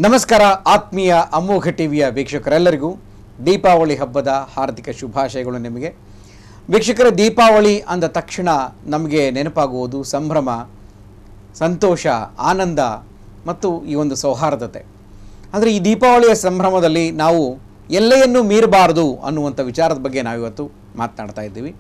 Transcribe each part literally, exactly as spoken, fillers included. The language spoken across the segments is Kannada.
ನಮಸ್ಕಾರ ಆತ್ಮೀಯ ಅಮೋಘ ಟಿವಿಯ ವೀಕ್ಷಕರೆಲ್ಲರಿಗೂ ದೀಪಾವಳಿ ಹಬ್ಬದ ಹಾರ್ದಿಕ ಶುಭಾಶಯಗಳು ನಿಮಗೆ. ವೀಕ್ಷಕರ, ದೀಪಾವಳಿ ಅಂದ ತಕ್ಷಣ ನಮಗೆ ನೆನಪಾಗುವುದು ಸಂಭ್ರಮ, ಸಂತೋಷ, ಆನಂದ ಮತ್ತು ಈ ಒಂದು ಸೌಹಾರ್ದತೆ. ಆದರೆ ಈ ದೀಪಾವಳಿಯ ಸಂಭ್ರಮದಲ್ಲಿ ನಾವು ಎಲ್ಲೆಯನ್ನು ಮೀರಬಾರದು ಅನ್ನುವಂಥ ವಿಚಾರದ ಬಗ್ಗೆ ನಾವಿವತ್ತು ಮಾತನಾಡ್ತಾ ಇದ್ದೀವಿ.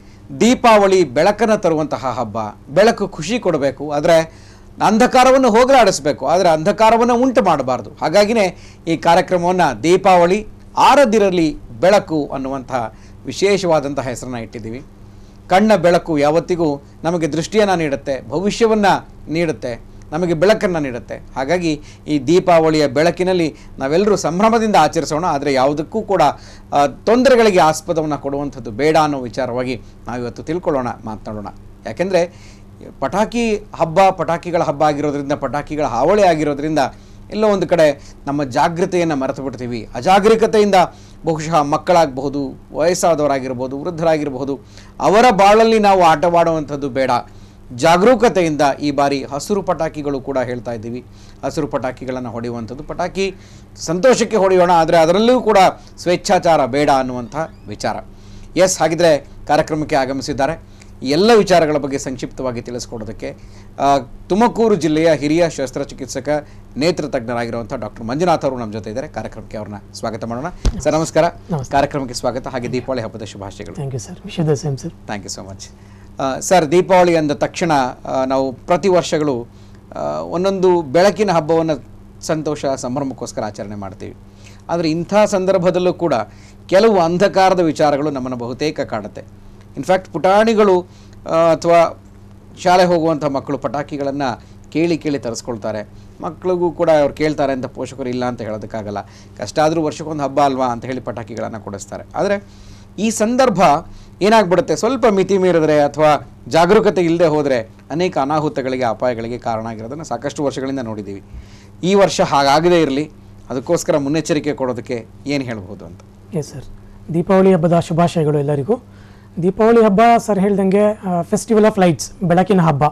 ದೀಪಾವಳಿ ಬೆಳಕನ್ನು ತರುವಂತಹ ಹಬ್ಬ, ಬೆಳಕು ಖುಷಿ ಕೊಡಬೇಕು, ಆದರೆ ಅಂಧಕಾರವನ್ನು ಹೋಗಲಾಡಿಸಬೇಕು, ಆದರೆ ಅಂಧಕಾರವನ್ನು ಉಂಟು ಮಾಡಬಾರ್ದು. ಹಾಗಾಗಿನೇ ಈ ಕಾರ್ಯಕ್ರಮವನ್ನು ದೀಪಾವಳಿ ಆರದಿರಲಿ ಬೆಳಕು ಅನ್ನುವಂತಹ ವಿಶೇಷವಾದಂತಹ ಹೆಸರನ್ನು ಇಟ್ಟಿದ್ದೀವಿ. ಕಣ್ಣ ಬೆಳಕು ಯಾವತ್ತಿಗೂ ನಮಗೆ ದೃಷ್ಟಿಯನ್ನು ನೀಡುತ್ತೆ, ಭವಿಷ್ಯವನ್ನು ನೀಡುತ್ತೆ, ನಮಗೆ ಬೆಳಕನ್ನು ನೀಡುತ್ತೆ. ಹಾಗಾಗಿ ಈ ದೀಪಾವಳಿಯ ಬೆಳಕಿನಲ್ಲಿ ನಾವೆಲ್ಲರೂ ಸಂಭ್ರಮದಿಂದ ಆಚರಿಸೋಣ, ಆದರೆ ಯಾವುದಕ್ಕೂ ಕೂಡ ತೊಂದರೆಗಳಿಗೆ ಆಸ್ಪದವನ್ನು ಕೊಡುವಂಥದ್ದು ಬೇಡ ಅನ್ನೋ ವಿಚಾರವಾಗಿ ನಾವಿವತ್ತು ತಿಳ್ಕೊಳ್ಳೋಣ, ಮಾತನಾಡೋಣ. ಯಾಕೆಂದರೆ ಪಟಾಕಿ ಹಬ್ಬ ಪಟಾಕಿಗಳ ಹಬ್ಬ ಆಗಿರೋದ್ರಿಂದ, ಪಟಾಕಿಗಳ ಹಾವಳಿ ಆಗಿರೋದ್ರಿಂದ ಎಲ್ಲೋ ಒಂದು ಕಡೆ ನಮ್ಮ ಜಾಗೃತೆಯನ್ನು ಮರೆತು ಬಿಡ್ತೀವಿ. ಅಜಾಗರೂಕತೆಯಿಂದ ಬಹುಶಃ ಮಕ್ಕಳಾಗಬಹುದು, ವಯಸ್ಸಾದವರಾಗಿರ್ಬೋದು, ವೃದ್ಧರಾಗಿರಬಹುದು, ಅವರ ಬಾಳಲ್ಲಿ ನಾವು ಆಟವಾಡುವಂಥದ್ದು ಬೇಡ. ಜಾಗರೂಕತೆಯಿಂದ ಈ ಬಾರಿ ಹಸಿರು ಪಟಾಕಿಗಳು ಕೂಡ ಹೇಳ್ತಾ ಇದ್ದೀವಿ, ಹಸಿರು ಪಟಾಕಿಗಳನ್ನು ಹೊಡೆಯುವಂಥದ್ದು. ಪಟಾಕಿ ಸಂತೋಷಕ್ಕೆ ಹೊಡೆಯೋಣ, ಆದರೆ ಅದರಲ್ಲೂ ಕೂಡ ಸ್ವೇಚ್ಛಾಚಾರ ಬೇಡ ಅನ್ನುವಂಥ ವಿಚಾರ. ಎಸ್, ಹಾಗಿದ್ರೆ ಕಾರ್ಯಕ್ರಮಕ್ಕೆ ಆಗಮಿಸಿದ್ದಾರೆ. ಎಲ್ಲ ವಿಚಾರಗಳ ಬಗ್ಗೆ ಸಂಕ್ಷಿಪ್ತವಾಗಿ ತಿಳಿಸ್ಕೊಡೋದಕ್ಕೆ ತುಮಕೂರು ಜಿಲ್ಲೆಯ ಹಿರಿಯ ಶಸ್ತ್ರಚಿಕಿತ್ಸಕ, ನೇತ್ರ ತಜ್ಞರಾಗಿರುವಂಥ ಡಾಕ್ಟರ್ ಮಂಜುನಾಥ್ ಅವರು ನಮ್ಮ ಜೊತೆ ಇದ್ದಾರೆ. ಕಾರ್ಯಕ್ರಮಕ್ಕೆ ಅವ್ರನ್ನ ಸ್ವಾಗತ ಮಾಡೋಣ. ಸರ್ ನಮಸ್ಕಾರ, ಕಾರ್ಯಕ್ರಮಕ್ಕೆ ಸ್ವಾಗತ. ಹಾಗೆ ದೀಪಾವಳಿ ಹಬ್ಬದ ಶುಭಾಶಯಗಳು. Thank you sir. Wish the same sir. Thank you so much. Sir, Deepavali ಅಂದ ತಕ್ಷಣ ನಾವು ಪ್ರತಿ ವರ್ಷಗಳು ಒಂದೊಂದು ಬೆಳಕಿನ ಹಬ್ಬವನ್ನು ಸಂತೋಷ ಸಂಭ್ರಮಕ್ಕೋಸ್ಕರ ಆಚರಣೆ ಮಾಡ್ತೀವಿ. ಆದರೆ ಇಂಥ ಸಂದರ್ಭದಲ್ಲೂ ಕೂಡ ಕೆಲವು ಅಂಧಕಾರದ ವಿಚಾರಗಳು ನಮ್ಮನ್ನು ಬಹುತೇಕ ಕಾಡುತ್ತೆ. ಇನ್ಫ್ಯಾಕ್ಟ್ ಪುಟಾಣಿಗಳು ಅಥವಾ ಶಾಲೆ ಹೋಗುವಂಥ ಮಕ್ಕಳು ಪಟಾಕಿಗಳನ್ನು ಕೇಳಿ ಕೇಳಿ ತರಿಸ್ಕೊಳ್ತಾರೆ. ಮಕ್ಕಳಿಗೂ ಕೂಡ ಅವ್ರು ಕೇಳ್ತಾರೆ ಅಂತ ಪೋಷಕರು ಇಲ್ಲ ಅಂತ ಹೇಳೋದಕ್ಕಾಗಲ್ಲ. ಕಷ್ಟ ಆದರೂ ವರ್ಷಕ್ಕೊಂದು ಹಬ್ಬ ಅಲ್ವಾ ಅಂತ ಹೇಳಿ ಪಟಾಕಿಗಳನ್ನು ಕೊಡಿಸ್ತಾರೆ. ಆದರೆ ಈ ಸಂದರ್ಭ ಏನಾಗ್ಬಿಡುತ್ತೆ, ಸ್ವಲ್ಪ ಮಿತಿ ಮೀರಿದ್ರೆ ಅಥವಾ ಜಾಗರೂಕತೆ ಇಲ್ಲದೆ ಹೋದರೆ ಅನೇಕ ಅನಾಹುತಗಳಿಗೆ, ಅಪಾಯಗಳಿಗೆ ಕಾರಣ ಆಗಿರೋದನ್ನು ಸಾಕಷ್ಟು ವರ್ಷಗಳಿಂದ ನೋಡಿದ್ದೀವಿ. ಈ ವರ್ಷ ಹಾಗಾಗದೇ ಇರಲಿ, ಅದಕ್ಕೋಸ್ಕರ ಮುನ್ನೆಚ್ಚರಿಕೆ ಕೊಡೋದಕ್ಕೆ ಏನು ಹೇಳ್ಬೋದು ಅಂತ. ಎಸ್ ಸರ್, ದೀಪಾವಳಿ ಹಬ್ಬದ ಶುಭಾಶಯಗಳು ಎಲ್ಲರಿಗೂ. ದೀಪಾವಳಿ ಹಬ್ಬ ಸರ್ ಹೇಳ್ದಂಗೆ ಫೆಸ್ಟಿವಲ್ ಆಫ್ ಲೈಟ್ಸ್, ಬೆಳಕಿನ ಹಬ್ಬ.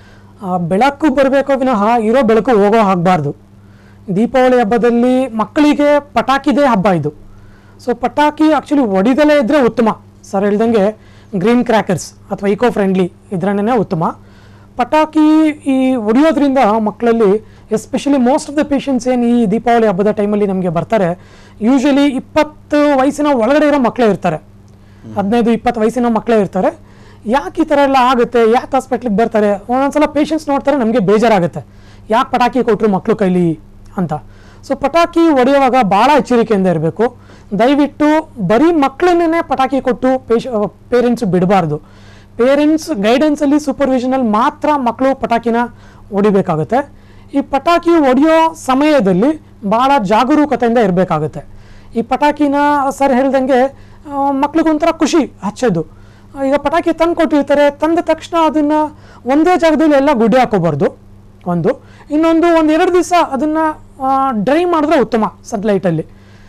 ಬೆಳಕು ಬರಬೇಕೋ ವಿನಃ ಇರೋ ಬೆಳಕು ಹೋಗೋ ಆಗಬಾರ್ದು. ದೀಪಾವಳಿ ಹಬ್ಬದಲ್ಲಿ ಮಕ್ಕಳಿಗೆ ಪಟಾಕಿದೇ ಹಬ್ಬ ಇದು. ಸೊ ಪಟಾಕಿ ಆ್ಯಕ್ಚುಲಿ ಹೊಡಿದಲೇ ಇದ್ದರೆ ಉತ್ತಮ. ಸರ್ ಹೇಳ್ದಂಗೆ ಗ್ರೀನ್ ಕ್ರ್ಯಾಕರ್ಸ್ ಅಥವಾ ಇಕೋ ಫ್ರೆಂಡ್ಲಿ ಇದರನ್ನೇ ಉತ್ತಮ. ಪಟಾಕಿ ಈ ಹೊಡಿಯೋದ್ರಿಂದ ಮಕ್ಕಳಲ್ಲಿ, especially most of the patients ಏನು ಈ ದೀಪಾವಳಿ ಹಬ್ಬದ ಟೈಮಲ್ಲಿ ನಮಗೆ ಬರ್ತಾರೆ, ಯೂಶಲಿ ಇಪ್ಪತ್ತು ವಯಸ್ಸಿನ ಒಳಗಡೆ ಇರೋ ಮಕ್ಕಳೇ ಇರ್ತಾರೆ, ಹದಿನೈದು ಇಪ್ಪತ್ತು ವಯಸ್ಸಿನ ಮಕ್ಕಳೇ ಇರ್ತಾರೆ. ಯಾಕೆ ಈ ಥರ ಎಲ್ಲ ಆಗುತ್ತೆ, ಯಾಕೆ ಹಾಸ್ಪಿಟ್ಲಿಗೆ ಬರ್ತಾರೆ, ಒಂದೊಂದ್ಸಲ ಪೇಷಂಟ್ಸ್ ನೋಡ್ತಾರೆ, ನಮಗೆ ಬೇಜಾರಾಗುತ್ತೆ, ಯಾಕೆ ಪಟಾಕಿ ಕೊಟ್ಟರು ಮಕ್ಕಳು ಕೈಲಿ ಅಂತ. ಸೊ ಪಟಾಕಿ ಹೊಡೆಯುವಾಗ ಭಾಳ ಎಚ್ಚರಿಕೆಯಿಂದ ಇರಬೇಕು. ದಯವಿಟ್ಟು ಬರೀ ಮಕ್ಕಳನ್ನೇ ಪಟಾಕಿ ಕೊಟ್ಟು ಪೇಶ ಪೇರೆಂಟ್ಸ್ ಬಿಡಬಾರ್ದು. ಪೇರೆಂಟ್ಸ್ ಗೈಡೆನ್ಸಲ್ಲಿ, ಸೂಪರ್ವಿಷನಲ್ಲಿ ಮಾತ್ರ ಮಕ್ಕಳು ಪಟಾಕಿನ ಹೊಡಿಬೇಕಾಗುತ್ತೆ. ಈ ಪಟಾಕಿ ಹೊಡೆಯೋ ಸಮಯದಲ್ಲಿ ಭಾಳ ಜಾಗರೂಕತೆಯಿಂದ ಇರಬೇಕಾಗುತ್ತೆ. ಈ ಪಟಾಕಿನ ಸರ್ ಹೇಳ್ದಂಗೆ ಮಕ್ಳಿಗೊಂಥರ ಖುಷಿ ಹಚ್ಚೋದು. ಈಗ ಪಟಾಕಿ ತಂದು ಕೊಟ್ಟಿರ್ತಾರೆ, ತಂದ ತಕ್ಷಣ ಅದನ್ನು ಒಂದೇ ಜಾಗದಲ್ಲಿ ಎಲ್ಲ ಗುಡ್ಡೆ ಹಾಕೋಬಾರ್ದು ಒಂದು. ಇನ್ನೊಂದು ಒಂದು ಎರಡು ದಿವಸ ಅದನ್ನು ಡ್ರೈ ಮಾಡಿದ್ರೆ ಉತ್ತಮ ಸನ್ಲೈಟಲ್ಲಿ.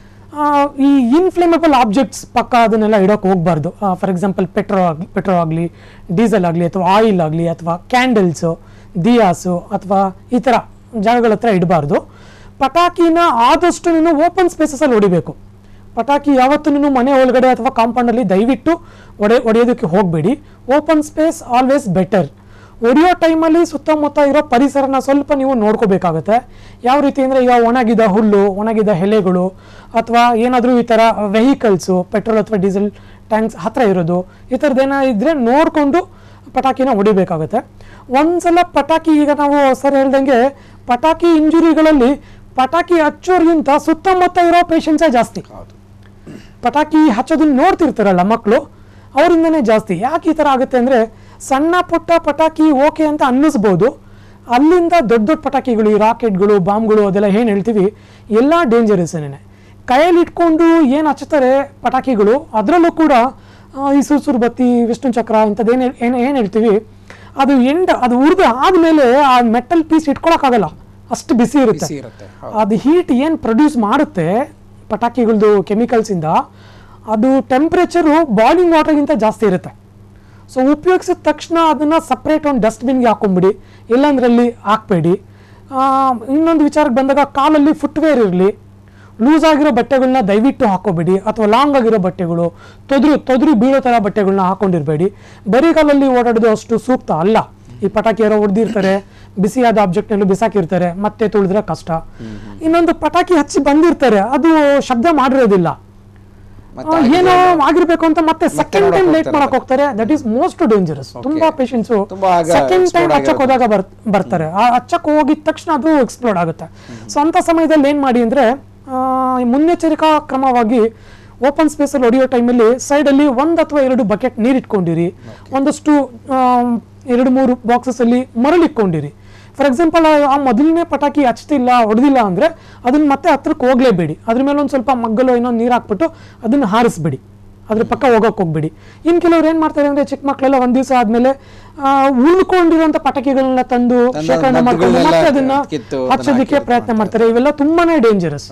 ಈ ಇನ್ಫ್ಲೇಮೇಬಲ್ ಆಬ್ಜೆಕ್ಟ್ಸ್ ಪಕ್ಕ ಅದನ್ನೆಲ್ಲ ಇಡೋಕೆ ಹೋಗಬಾರ್ದು. ಫಾರ್ ಎಕ್ಸಾಂಪಲ್ ಪೆಟ್ರೋ ಆಗಲಿ ಪೆಟ್ರೋ ಆಗಲಿ ಡೀಸೆಲ್ ಆಗಲಿ ಅಥವಾ ಆಯಿಲ್ ಆಗಲಿ ಅಥವಾ ಕ್ಯಾಂಡಲ್ಸು, ದಿಯಾಸು ಅಥವಾ ಈ ಥರ ಜಾಗಗಳ ಹತ್ರ ಇಡಬಾರ್ದು. ಪಟಾಕಿನ ಆದಷ್ಟು ನೀನು ಓಪನ್ ಸ್ಪೇಸಸಲ್ಲಿ ಹೊಡಿಬೇಕು. ಪಟಾಕಿ ಯಾವತ್ತೂ ನೀನು ಮನೆ ಒಳಗಡೆ ಅಥವಾ ಕಾಂಪೌಂಡಲ್ಲಿ ದಯವಿಟ್ಟು ಹೊಡೆ ಹೊಡೆಯೋದಕ್ಕೆ ಹೋಗಬೇಡಿ. Open space always better. ಹೊಡೆಯೋ ಟೈಮಲ್ಲಿ ಸುತ್ತಮುತ್ತ ಇರೋ ಪರಿಸರನ ಸ್ವಲ್ಪ ನೀವು ನೋಡ್ಕೋಬೇಕಾಗತ್ತೆ. ಯಾವ ರೀತಿ ಅಂದರೆ, ಈಗ ಒಣಗಿದ ಹುಲ್ಲು, ಒಣಗಿದ ಎಲೆಗಳು ಅಥವಾ ಏನಾದರೂ ಈ ಥರ ವೆಹಿಕಲ್ಸು, ಪೆಟ್ರೋಲ್ ಅಥವಾ ಡೀಸೆಲ್ ಟ್ಯಾಂಕ್ಸ್ ಹತ್ತಿರ ಇರೋದು, ಈ ಥರದ್ದೇನೋ ಇದ್ದರೆ ನೋಡಿಕೊಂಡು ಪಟಾಕಿನ ಹೊಡಿಬೇಕಾಗುತ್ತೆ. ಒಂದ್ಸಲ ಪಟಾಕಿ, ಈಗ ನಾವು ಸರ್ ಹೇಳ್ದಂಗೆ ಪಟಾಕಿ ಇಂಜುರಿಗಳಲ್ಲಿ ಪಟಾಕಿ ಹಚ್ಚೋರ್ಗಿಂತ ಸುತ್ತಮುತ್ತ ಇರೋ ಪೇಷಂಟ್ಸೇ ಜಾಸ್ತಿ. ಪಟಾಕಿ ಹಚ್ಚೋದನ್ನ ನೋಡ್ತಿರ್ತಾರಲ್ಲ ಮಕ್ಕಳು, ಅವರಿಂದನೇ ಜಾಸ್ತಿ. ಯಾಕೆ ಈ ಥರ ಆಗುತ್ತೆ ಅಂದರೆ, ಸಣ್ಣ ಪುಟ್ಟ ಪಟಾಕಿ ಓಕೆ ಅಂತ ಅನ್ನಿಸ್ಬೋದು, ಅಲ್ಲಿಂದ ದೊಡ್ಡ ದೊಡ್ಡ ಪಟಾಕಿಗಳು, ಈ ರಾಕೆಟ್ಗಳು, ಬಾಂಬ್ಗಳು ಅದೆಲ್ಲ ಏನು ಹೇಳ್ತೀವಿ, ಎಲ್ಲ ಡೇಂಜರಸ್ಸೇನೆ. ಕೈಯಲ್ಲಿ ಇಟ್ಕೊಂಡು ಏನು ಹಚ್ತಾರೆ ಪಟಾಕಿಗಳು, ಅದರಲ್ಲೂ ಕೂಡ ಈ ಸುರ್ಸುರು ಬತ್ತಿ, ವಿಷ್ಣು ಚಕ್ರ ಇಂಥದ್ದೇನು ಏನು ಏನು ಹೇಳ್ತೀವಿ, ಅದು ಎಂಡ ಅದು ಉರಿದು ಆದಮೇಲೆ ಆ ಮೆಟಲ್ ಪೀಸ್ ಇಟ್ಕೊಳಕ್ಕಾಗಲ್ಲ, ಅಷ್ಟು ಬಿಸಿ ಇರುತ್ತೆ. ಅದು ಹೀಟ್ ಏನು ಪ್ರೊಡ್ಯೂಸ್ ಮಾಡುತ್ತೆ ಪಟಾಕಿಗಳದ್ದು ಕೆಮಿಕಲ್ಸಿಂದ, ಅದು ಟೆಂಪ್ರೇಚರು ಬಾಯ್ಲಿಂಗ್ ವಾಟರ್ಗಿಂತ ಜಾಸ್ತಿ ಇರುತ್ತೆ. ಸೊ ಉಪಯೋಗಿಸಿದ ತಕ್ಷಣ ಅದನ್ನು ಸಪ್ರೇಟ್ ಒಂದು ಡಸ್ಟ್ಬಿನ್ಗೆ ಹಾಕೊಂಬಿಡಿ, ಇಲ್ಲಾಂದ್ರಲ್ಲಿ ಹಾಕಬೇಡಿ. ಇನ್ನೊಂದು ವಿಚಾರಕ್ಕೆ ಬಂದಾಗ ಕಾಲಲ್ಲಿ ಫುಟ್ವೇರ್ ಇರಲಿ, ಲೂಸ್ ಆಗಿರೋ ಬಟ್ಟೆಗಳನ್ನ ದಯವಿಟ್ಟು ಹಾಕೋಬೇಡಿ, ಅಥವಾ ಲಾಂಗ್ ಆಗಿರೋ ಬಟ್ಟೆಗಳು, ತೊದ್ರು ತೊದ್ರಿ ಬೀಳೋ ಥರ ಬಟ್ಟೆಗಳನ್ನ ಹಾಕೊಂಡಿರಬೇಡಿ. ಬರಿಗಾಲಲ್ಲಿ ಓಡಾಡೋದು ಅಷ್ಟು ಸೂಕ್ತ ಅಲ್ಲ. ಈ ಪಟಾಕಿ ಯಾರೋ ಹೊಡೆದಿರ್ತಾರೆ, ಬಿಸಿಯಾದ ಆಬ್ಜೆಕ್ಟ್ನಲ್ಲೂ ಬಿಸಾಕಿರ್ತಾರೆ, ಮತ್ತೆ ತುಳಿದ್ರೆ ಕಷ್ಟ. ಇನ್ನೊಂದು ಪಟಾಕಿ ಹಚ್ಚಿ ಬಂದಿರ್ತಾರೆ, ಅದು ಶಬ್ದ ಮಾಡಿರೋದಿಲ್ಲ, ಏನೋ ಆಗಿರ್ಬೇಕು ಅಂತ ಮತ್ತೆ ಸೆಕೆಂಡ್ ಟೈಮ್ ಲೇಟ್ ಮಾಡಕ್ ಹೋಗ್ತಾರೆ. That is most dangerous. ತುಂಬಾ ಪೇಷಂಟ್ಸ್ ಸೆಕೆಂಡ್ ಟೈಮ್ ಹಚ್ಚಕ್ ಹೋದಾಗ ಬರ್ತಾರೆ, ಆ ಹಚ್ಚಕ್ ಹೋಗಿದ ತಕ್ಷಣ ಅದು ಎಕ್ಸ್ಪ್ಲೋಡ್ ಆಗುತ್ತೆ. ಸೊ ಅಂತ ಸಮಯದಲ್ಲಿ ಏನ್ ಮಾಡಿ ಅಂದ್ರೆ ಮುನ್ನೆಚ್ಚರಿಕಾ ಕ್ರಮವಾಗಿ ಓಪನ್ ಸ್ಪೇಸ್ ಅಲ್ಲಿ ಹೊಡೆಯೋ ಟೈಮಲ್ಲಿ ಸೈಡಲ್ಲಿ ಒಂದು ಅಥವಾ ಎರಡು ಬಕೆಟ್ ನೀರು ಇಟ್ಕೊಂಡಿರಿ, ಒಂದಷ್ಟು ಎರಡು ಮೂರು ಬಾಕ್ಸಸ್ ಅಲ್ಲಿ ಮರಳಿಟ್ಕೊಂಡಿರಿ. ಫಾರ್ ಎಕ್ಸಾಂಪಲ್ ಆ ಮೊದಲನೇ ಪಟಾಕಿ ಹಚ್ತಿಲ್ಲ ಹೊಡೆದಿಲ್ಲ ಅಂದ್ರೆ ಅದನ್ನ ಮತ್ತೆ ಹತ್ರಕ್ಕೆ ಹೋಗ್ಲೇಬೇಡಿ, ಅದ್ರ ಮೇಲೆ ಒಂದು ಸ್ವಲ್ಪ ಮಗ್ಗಲು ಏನೋ ನೀರು ಹಾಕ್ಬಿಟ್ಟು ಅದನ್ನ ಹಾರಿಸ್ಬೇಡಿ, ಅದ್ರ ಪಕ್ಕ ಹೋಗಕ್ಕೆ ಹೋಗ್ಬೇಡಿ. ಇನ್ ಕೆಲವ್ರು ಏನ್ ಮಾಡ್ತಾರೆ ಅಂದ್ರೆ ಚಿಕ್ಕ ಮಕ್ಕಳೆಲ್ಲ ಒಂದ್ ದಿವಸ ಆದ್ಮೇಲೆ ಉಳ್ಕೊಂಡಿರುವಂತ ಪಟಾಕಿಗಳನ್ನ ತಂದು ಶೇಖರಣೆ ಮಾಡ್ಕೊಂಡು ಮತ್ತೆ ಅದನ್ನ ಹಚ್ಚೋದಕ್ಕೆ ಪ್ರಯತ್ನ ಮಾಡ್ತಾರೆ. ಇವೆಲ್ಲ ತುಂಬಾನೇ ಡೇಂಜರಸ್.